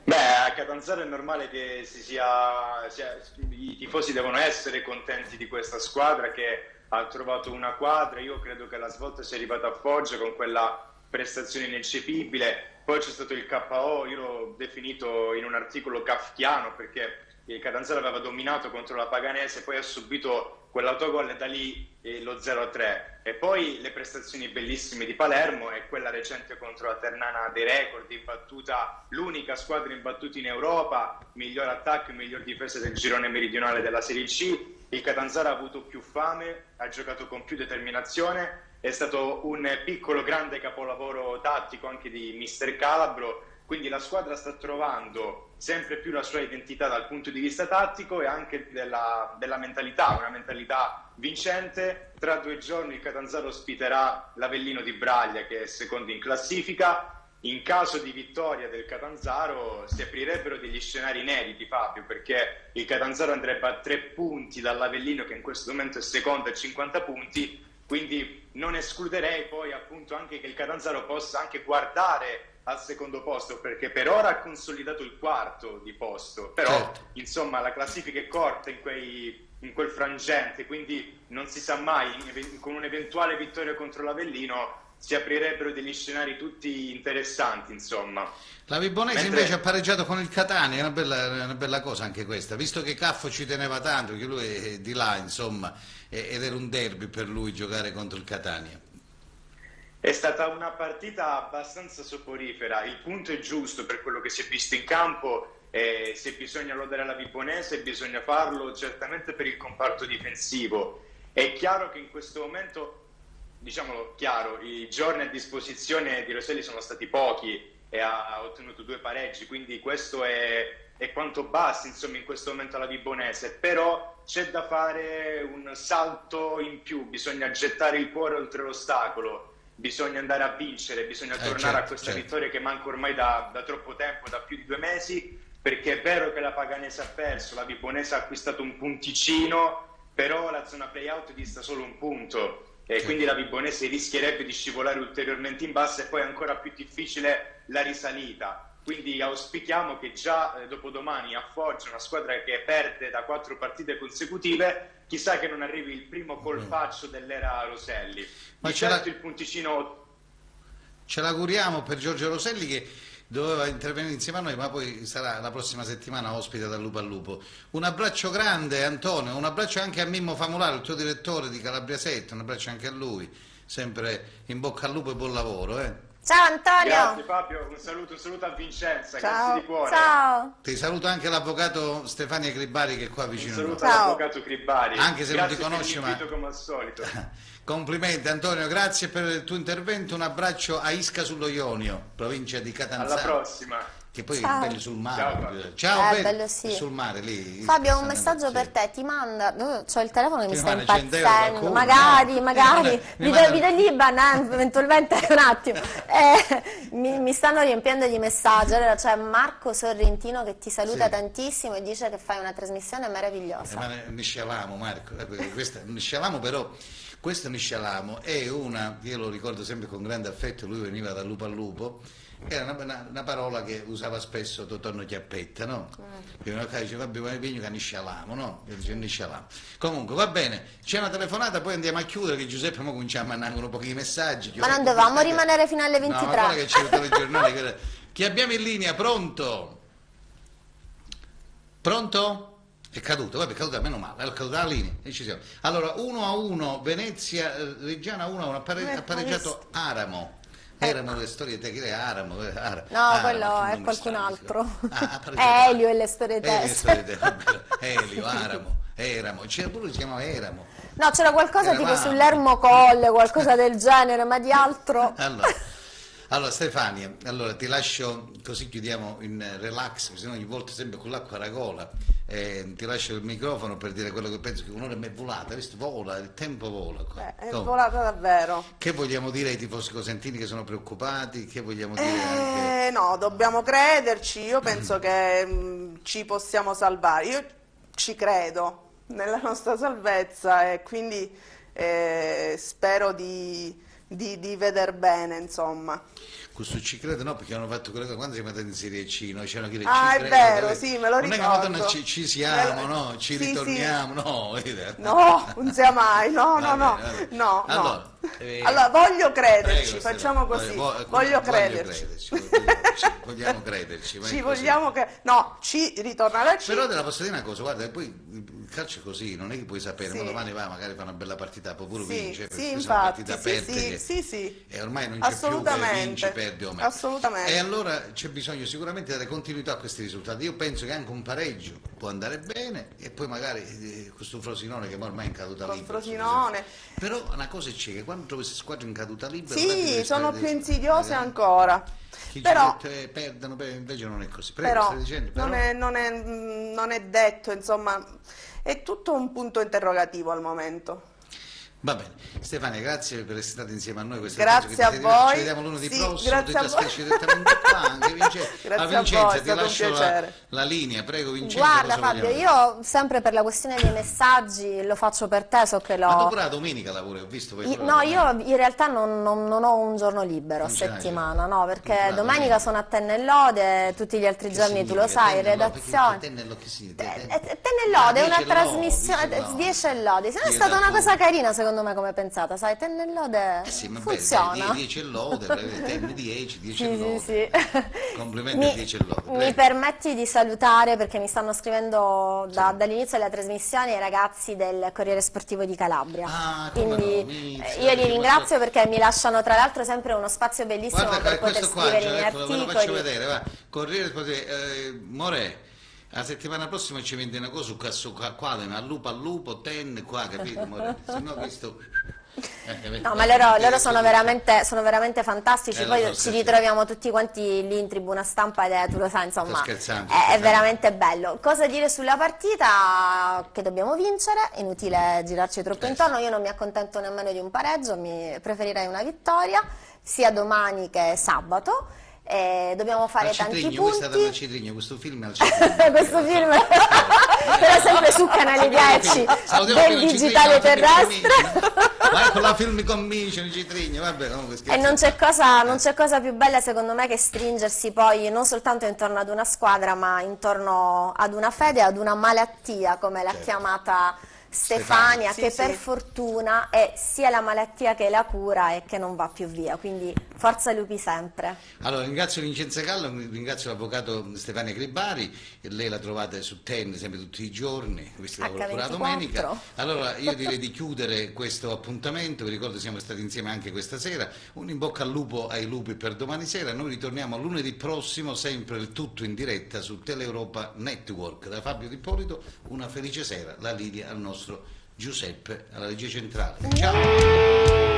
S10: Beh, a Catanzaro è normale che si sia, sia, i tifosi devono essere contenti di questa squadra che ha trovato una quadra. Io credo che la svolta sia arrivata a Foggia con quella prestazione ineccepibile, poi c'è stato il K O, io l'ho definito in un articolo kafkiano perché il Catanzaro aveva dominato contro la Paganese, poi ha subito quell'autogol e da lì eh, lo zero a tre, e poi le prestazioni bellissime di Palermo e quella recente contro la Ternana dei record, imbattuta, l'unica squadra imbattuta in Europa, miglior attacco e miglior difesa del girone meridionale della Serie C. Il Catanzaro ha avuto più fame, ha giocato con più determinazione, è stato un piccolo grande capolavoro tattico anche di mister Calabro, quindi la squadra sta trovando sempre più la sua identità dal punto di vista tattico e anche della, della mentalità, una mentalità vincente. Tra due giorni il Catanzaro ospiterà l'Avellino di Braglia, che è secondo in classifica. In caso di vittoria del Catanzaro si aprirebbero degli scenari inediti, Fabio, perché il Catanzaro andrebbe a tre punti dall'Avellino, che in questo momento è secondo a cinquanta punti, quindi non escluderei poi appunto anche che il Catanzaro possa anche guardare al secondo posto, perché per ora ha consolidato il quarto di posto, però certo, insomma la classifica è corta in, quei, in quel frangente, quindi non si sa mai, con un'eventuale vittoria contro l'Avellino si aprirebbero degli scenari tutti interessanti, insomma.
S1: La Vibonese
S10: Mentre...
S1: invece ha pareggiato con il Catania, è una bella, una bella cosa anche questa, visto che Caffo ci teneva tanto, che lui è di là, insomma, ed era un derby per lui giocare contro il Catania.
S10: È stata una partita abbastanza soporifera, il punto è giusto per quello che si è visto in campo, e se bisogna lodare la Vibonese bisogna farlo certamente per il comparto difensivo. È chiaro che in questo momento, diciamolo chiaro, i giorni a disposizione di Roselli sono stati pochi e ha, ha ottenuto due pareggi, quindi questo è, è quanto basta insomma in questo momento alla Vibonese, però c'è da fare un salto in più, bisogna gettare il cuore oltre l'ostacolo. Bisogna andare a vincere, bisogna tornare eh, certo, a questa certo. vittoria che manca ormai da, da troppo tempo, da più di due mesi, perché è vero che la Paganese ha perso, la Vibonese ha acquistato un punticino, però la zona play-out dista solo un punto e sì. quindi la Vibonese rischierebbe di scivolare ulteriormente in basso e poi è ancora più difficile la risalita. Quindi auspichiamo che già eh, dopodomani a Foggia, una squadra che perde da quattro partite consecutive, chissà che non arrivi il primo colpaccio dell'era Roselli. Ma di certo il punticino...
S1: Ce l'auguriamo per Giorgio Roselli, che doveva intervenire insieme a noi, ma poi sarà la prossima settimana ospite dal Lupo al Lupo. Un abbraccio grande, Antonio, un abbraccio anche a Mimmo Famularo, il tuo direttore di Calabria sette, un abbraccio anche a lui, sempre in bocca al lupo e buon lavoro. Eh.
S3: Ciao Antonio!
S10: Grazie Fabio, un saluto, un saluto a Vincenza,
S3: Ciao.
S10: grazie di cuore.
S3: Ciao!
S1: Ti saluto anche l'avvocato Stefania Cribari che è qua vicino.
S10: Un saluto
S1: a
S10: all'avvocato Cribari.
S1: Anche se
S10: grazie
S1: non ti conosce, ma...
S10: come al solito.
S1: Complimenti Antonio, grazie per il tuo intervento, un abbraccio a Isca sullo Ionio, provincia di Catanzaro.
S10: Alla prossima.
S1: Che poi
S3: Ciao.
S1: è bello sul mare.
S10: Ciao,
S1: Ciao,
S3: eh,
S1: bello,
S3: bello sì.
S1: sul mare lì.
S3: Fabio, un messaggio sì. per te, ti manda, oh, c'ho il telefono che mi sta
S1: manda
S3: impazzendo, magari,
S1: no.
S3: magari,
S1: mi
S3: video,
S1: manda...
S3: video Liban, eh, eventualmente un attimo, eh, mi, mi stanno riempiendo di messaggi, allora c'è Marco Sorrentino che ti saluta sì. tantissimo e dice che fai una trasmissione meravigliosa.
S1: Eh, ma ne scialamo Marco, questa, ne scialamo però... Questo Niscialamo è una, io lo ricordo sempre con grande affetto, lui veniva da Lupo al Lupo, era una, una, una parola che usava spesso Totonno Chiappetta, no? Mm. Che una cosa diceva, vabbè, vigno che Niscialamo, no? Che dice Niscialamo. Comunque, va bene, c'è una telefonata, poi andiamo a chiudere, che Giuseppe ora cominciamo a mandare un po' di messaggi.
S3: Ma non dovevamo che... rimanere fino alle ventitré?
S1: No, ma che c'è il telegiornale. Chi abbiamo in linea, pronto? Pronto? È caduto, vabbè, è caduta, meno male, è caduta la linea, e ci siamo. Allora, uno a uno, Venezia, Reggiana uno a uno, ha pare, pareggiato Aramo. Erano le storie te, che è Aramo? Aramo.
S3: No,
S1: Aramo,
S3: quello è qualcun altro.
S1: Ah,
S3: è Elio e le storie te.
S1: Elio, Aramo, Eramo, c'era pure si chiamava Eramo.
S3: No, c'era qualcosa
S1: Eravamo.
S3: tipo sull'Ermocolle, qualcosa del genere, ma di altro...
S1: Allora. Allora Stefania, allora ti lascio, così chiudiamo in relax, perché sennò ogni volta sempre con l'acqua alla gola, eh, ti lascio il microfono per dire quello che penso, che un'ora è volata, visto? Vola, il tempo vola qua.
S2: Beh, è Come? volata davvero.
S1: Che vogliamo dire ai tifosi cosentini che sono preoccupati? Che vogliamo dire
S2: eh,
S1: anche...
S2: No, dobbiamo crederci, io penso che mh, ci possiamo salvare, io ci credo nella nostra salvezza e quindi eh, spero di... di di, di veder bene, insomma.
S1: Questo ci credo no, perché hanno fatto quello che quando siamo andati in Serie C, no? C'erano chi le
S2: Ah,
S1: ci
S2: è
S1: credo,
S2: vero,
S1: quelle-
S2: sì, me lo
S1: non è che una
S2: ricordo.
S1: donna ci, ci siamo,
S2: Me lo-
S1: no? Ci
S2: sì, sì.
S1: ritorniamo, no?
S2: No, non sia mai, no, no,
S1: Vabbè,
S2: no,
S1: vabbè.
S2: no,
S1: Allora,
S2: no.
S1: eh,
S2: Allora, voglio crederci,
S1: prego,
S2: facciamo
S1: Stefano,
S2: così,
S1: voglio-
S2: voglio
S1: voglio
S2: crederci.
S1: crederci, voglio- ci- vogliamo crederci, ma è
S2: Ci
S1: così.
S2: vogliamo che... No, ci ritorna la C.
S1: Però te la posso dire una cosa, guarda, poi il calcio è così, non è che puoi sapere,
S2: Sì.
S1: ma domani va, magari fa una bella partita, poi pure
S2: Sì,
S1: vince, perché
S2: sì,
S1: questa è una
S2: infatti,
S1: partita
S2: sì,
S1: aperta
S2: sì,
S1: che-
S2: sì, sì.
S1: e ormai non c'è più che
S2: Assolutamente.
S1: vinci, perdi o meno.
S2: Assolutamente.
S1: E allora c'è bisogno sicuramente di dare continuità a questi risultati. Io penso che anche un pareggio può andare bene e poi magari eh, questo Frosinone che ormai è in caduta
S2: Con
S1: libera.
S2: Frosinone.
S1: Però una cosa c'è che quando trovi queste squadre in caduta libera...
S2: Sì, sono più insidiose
S1: magari
S2: ancora.
S1: chi
S2: Però,
S1: ci mette, perdono, per- invece non è così. Prego,
S2: però,
S1: stai dicendo, però...
S2: non, è, non, è, mm, non è detto, insomma, è tutto un punto interrogativo al momento.
S1: Va bene, Stefania, grazie per essere stata insieme a noi questa
S2: Grazie
S1: che
S2: a
S1: ti sei-
S2: voi.
S1: Ci vediamo lunedì
S2: Sì,
S1: prossimo,
S2: grazie
S1: ti
S2: a voi.
S1: trasferisci direttamente qua, anche Vincenzo.
S2: Grazie
S1: a
S2: a
S1: Vincenzo,
S2: voi, è
S1: ti
S2: stato un
S1: lascio la,
S2: piacere.
S1: la linea, prego Vincenzo.
S3: Guarda
S1: cosa
S3: Fabio,
S1: vogliamo?
S3: io sempre per la questione dei messaggi lo faccio per te, so che
S1: Ma tu
S3: l'ho...
S1: pure la domenica lavori, ho visto. poi
S3: Io-
S1: pure
S3: No,
S1: la
S3: io
S1: domenica.
S3: in realtà non, non- non ho un giorno libero a
S1: Non ce l'hai,
S3: settimana, no, perché
S1: La
S3: domenica
S1: domenica.
S3: sono a Tennellode, tutti gli altri
S1: Che
S3: giorni tu lo
S1: significa?
S3: sai, in
S1: Tennellode, perché
S3: redazione.
S1: Tennello che significa?
S3: Eh, eh, Tennellode è
S1: Ah,
S3: una
S1: dieci
S3: trasmissione,
S1: lodi, dieci lodi.
S3: dieci lodi, se no è
S1: Sì,
S3: stata una
S1: esatto.
S3: cosa carina secondo me come pensata, sai, Tennellode
S1: Eh sì, ma
S3: funziona.
S1: dieci e lode, tenni dieci, dieci e
S3: Sì,
S1: lode.
S3: sì, sì.
S1: Complimenti
S3: Mi-
S1: a dieci e lode.
S3: Mi
S1: prego.
S3: permetti di salutare, perché mi stanno scrivendo da- dall'inizio della trasmissione, i ragazzi del Corriere Sportivo di Calabria.
S1: Ah, come
S3: Quindi
S1: no, Mizia,
S3: eh, io li
S1: che
S3: ringrazio
S1: questo-
S3: perché mi lasciano tra l'altro sempre uno spazio bellissimo
S1: Guarda
S3: per
S1: che
S3: poter
S1: questo qua,
S3: scrivere i
S1: già,
S3: miei
S1: ecco, ve lo faccio
S3: articoli.
S1: vedere, va. Corriere Sportivo, eh, More, la settimana prossima ci vende una cosa su Casso qua, una lupa al lupo, ten qua, capito More? Se no questo... Eh, capito?
S3: No, ma loro,
S1: Eh,
S3: loro sono,
S1: eh,
S3: veramente, sono veramente fantastici,
S1: Eh, lo
S3: poi
S1: so,
S3: ci
S1: scherzando.
S3: ritroviamo tutti quanti lì in tribuna stampa ed è, tu lo sai, insomma,
S1: Sto scherzando, sto
S3: è, è
S1: scherzando.
S3: veramente bello. Cosa dire sulla partita? Che dobbiamo vincere, inutile girarci troppo
S1: Eh,
S3: intorno, io non mi accontento nemmeno di un pareggio, mi preferirei una vittoria, sia domani che sabato. E dobbiamo fare
S1: Al
S3: tanti
S1: Citrigno, questa è
S3: punti.
S1: dal Citrigno, questo film è al Citrigno.
S3: Questo film però sempre su Canale dieci
S1: Salutiamo
S3: del
S1: Film
S3: digitale
S1: Citrigno, la Film
S3: terrestre.
S1: Commission. Ma ecco la Film Commission, il Citrigno, vabbè, comunque
S3: E
S1: scherzo.
S3: non c'è, cosa, non c'è cosa più bella secondo me che stringersi poi non soltanto intorno ad una squadra, ma intorno ad una fede, ad una malattia, come l'ha
S1: Certo.
S3: chiamata Stefania,
S2: Sì,
S3: che
S2: sì.
S3: per fortuna è sia la malattia che la cura e che non va più via, quindi forza lupi sempre.
S1: Allora, ringrazio Vincenzo Gallo, ringrazio l'avvocato Stefania Gribari, e lei la trovate su Ten sempre tutti i giorni, questo lavoro pure la
S3: acca ventiquattro.
S1: domenica. Allora, io direi di chiudere questo appuntamento, vi ricordo siamo stati insieme anche questa sera, un in bocca al lupo ai lupi per domani sera, noi ritorniamo lunedì prossimo, sempre il tutto in diretta su Teleeuropa Network. Da Fabio Di Ippolito, una felice sera, la Lidia al nostro Giuseppe alla regia centrale. Ciao!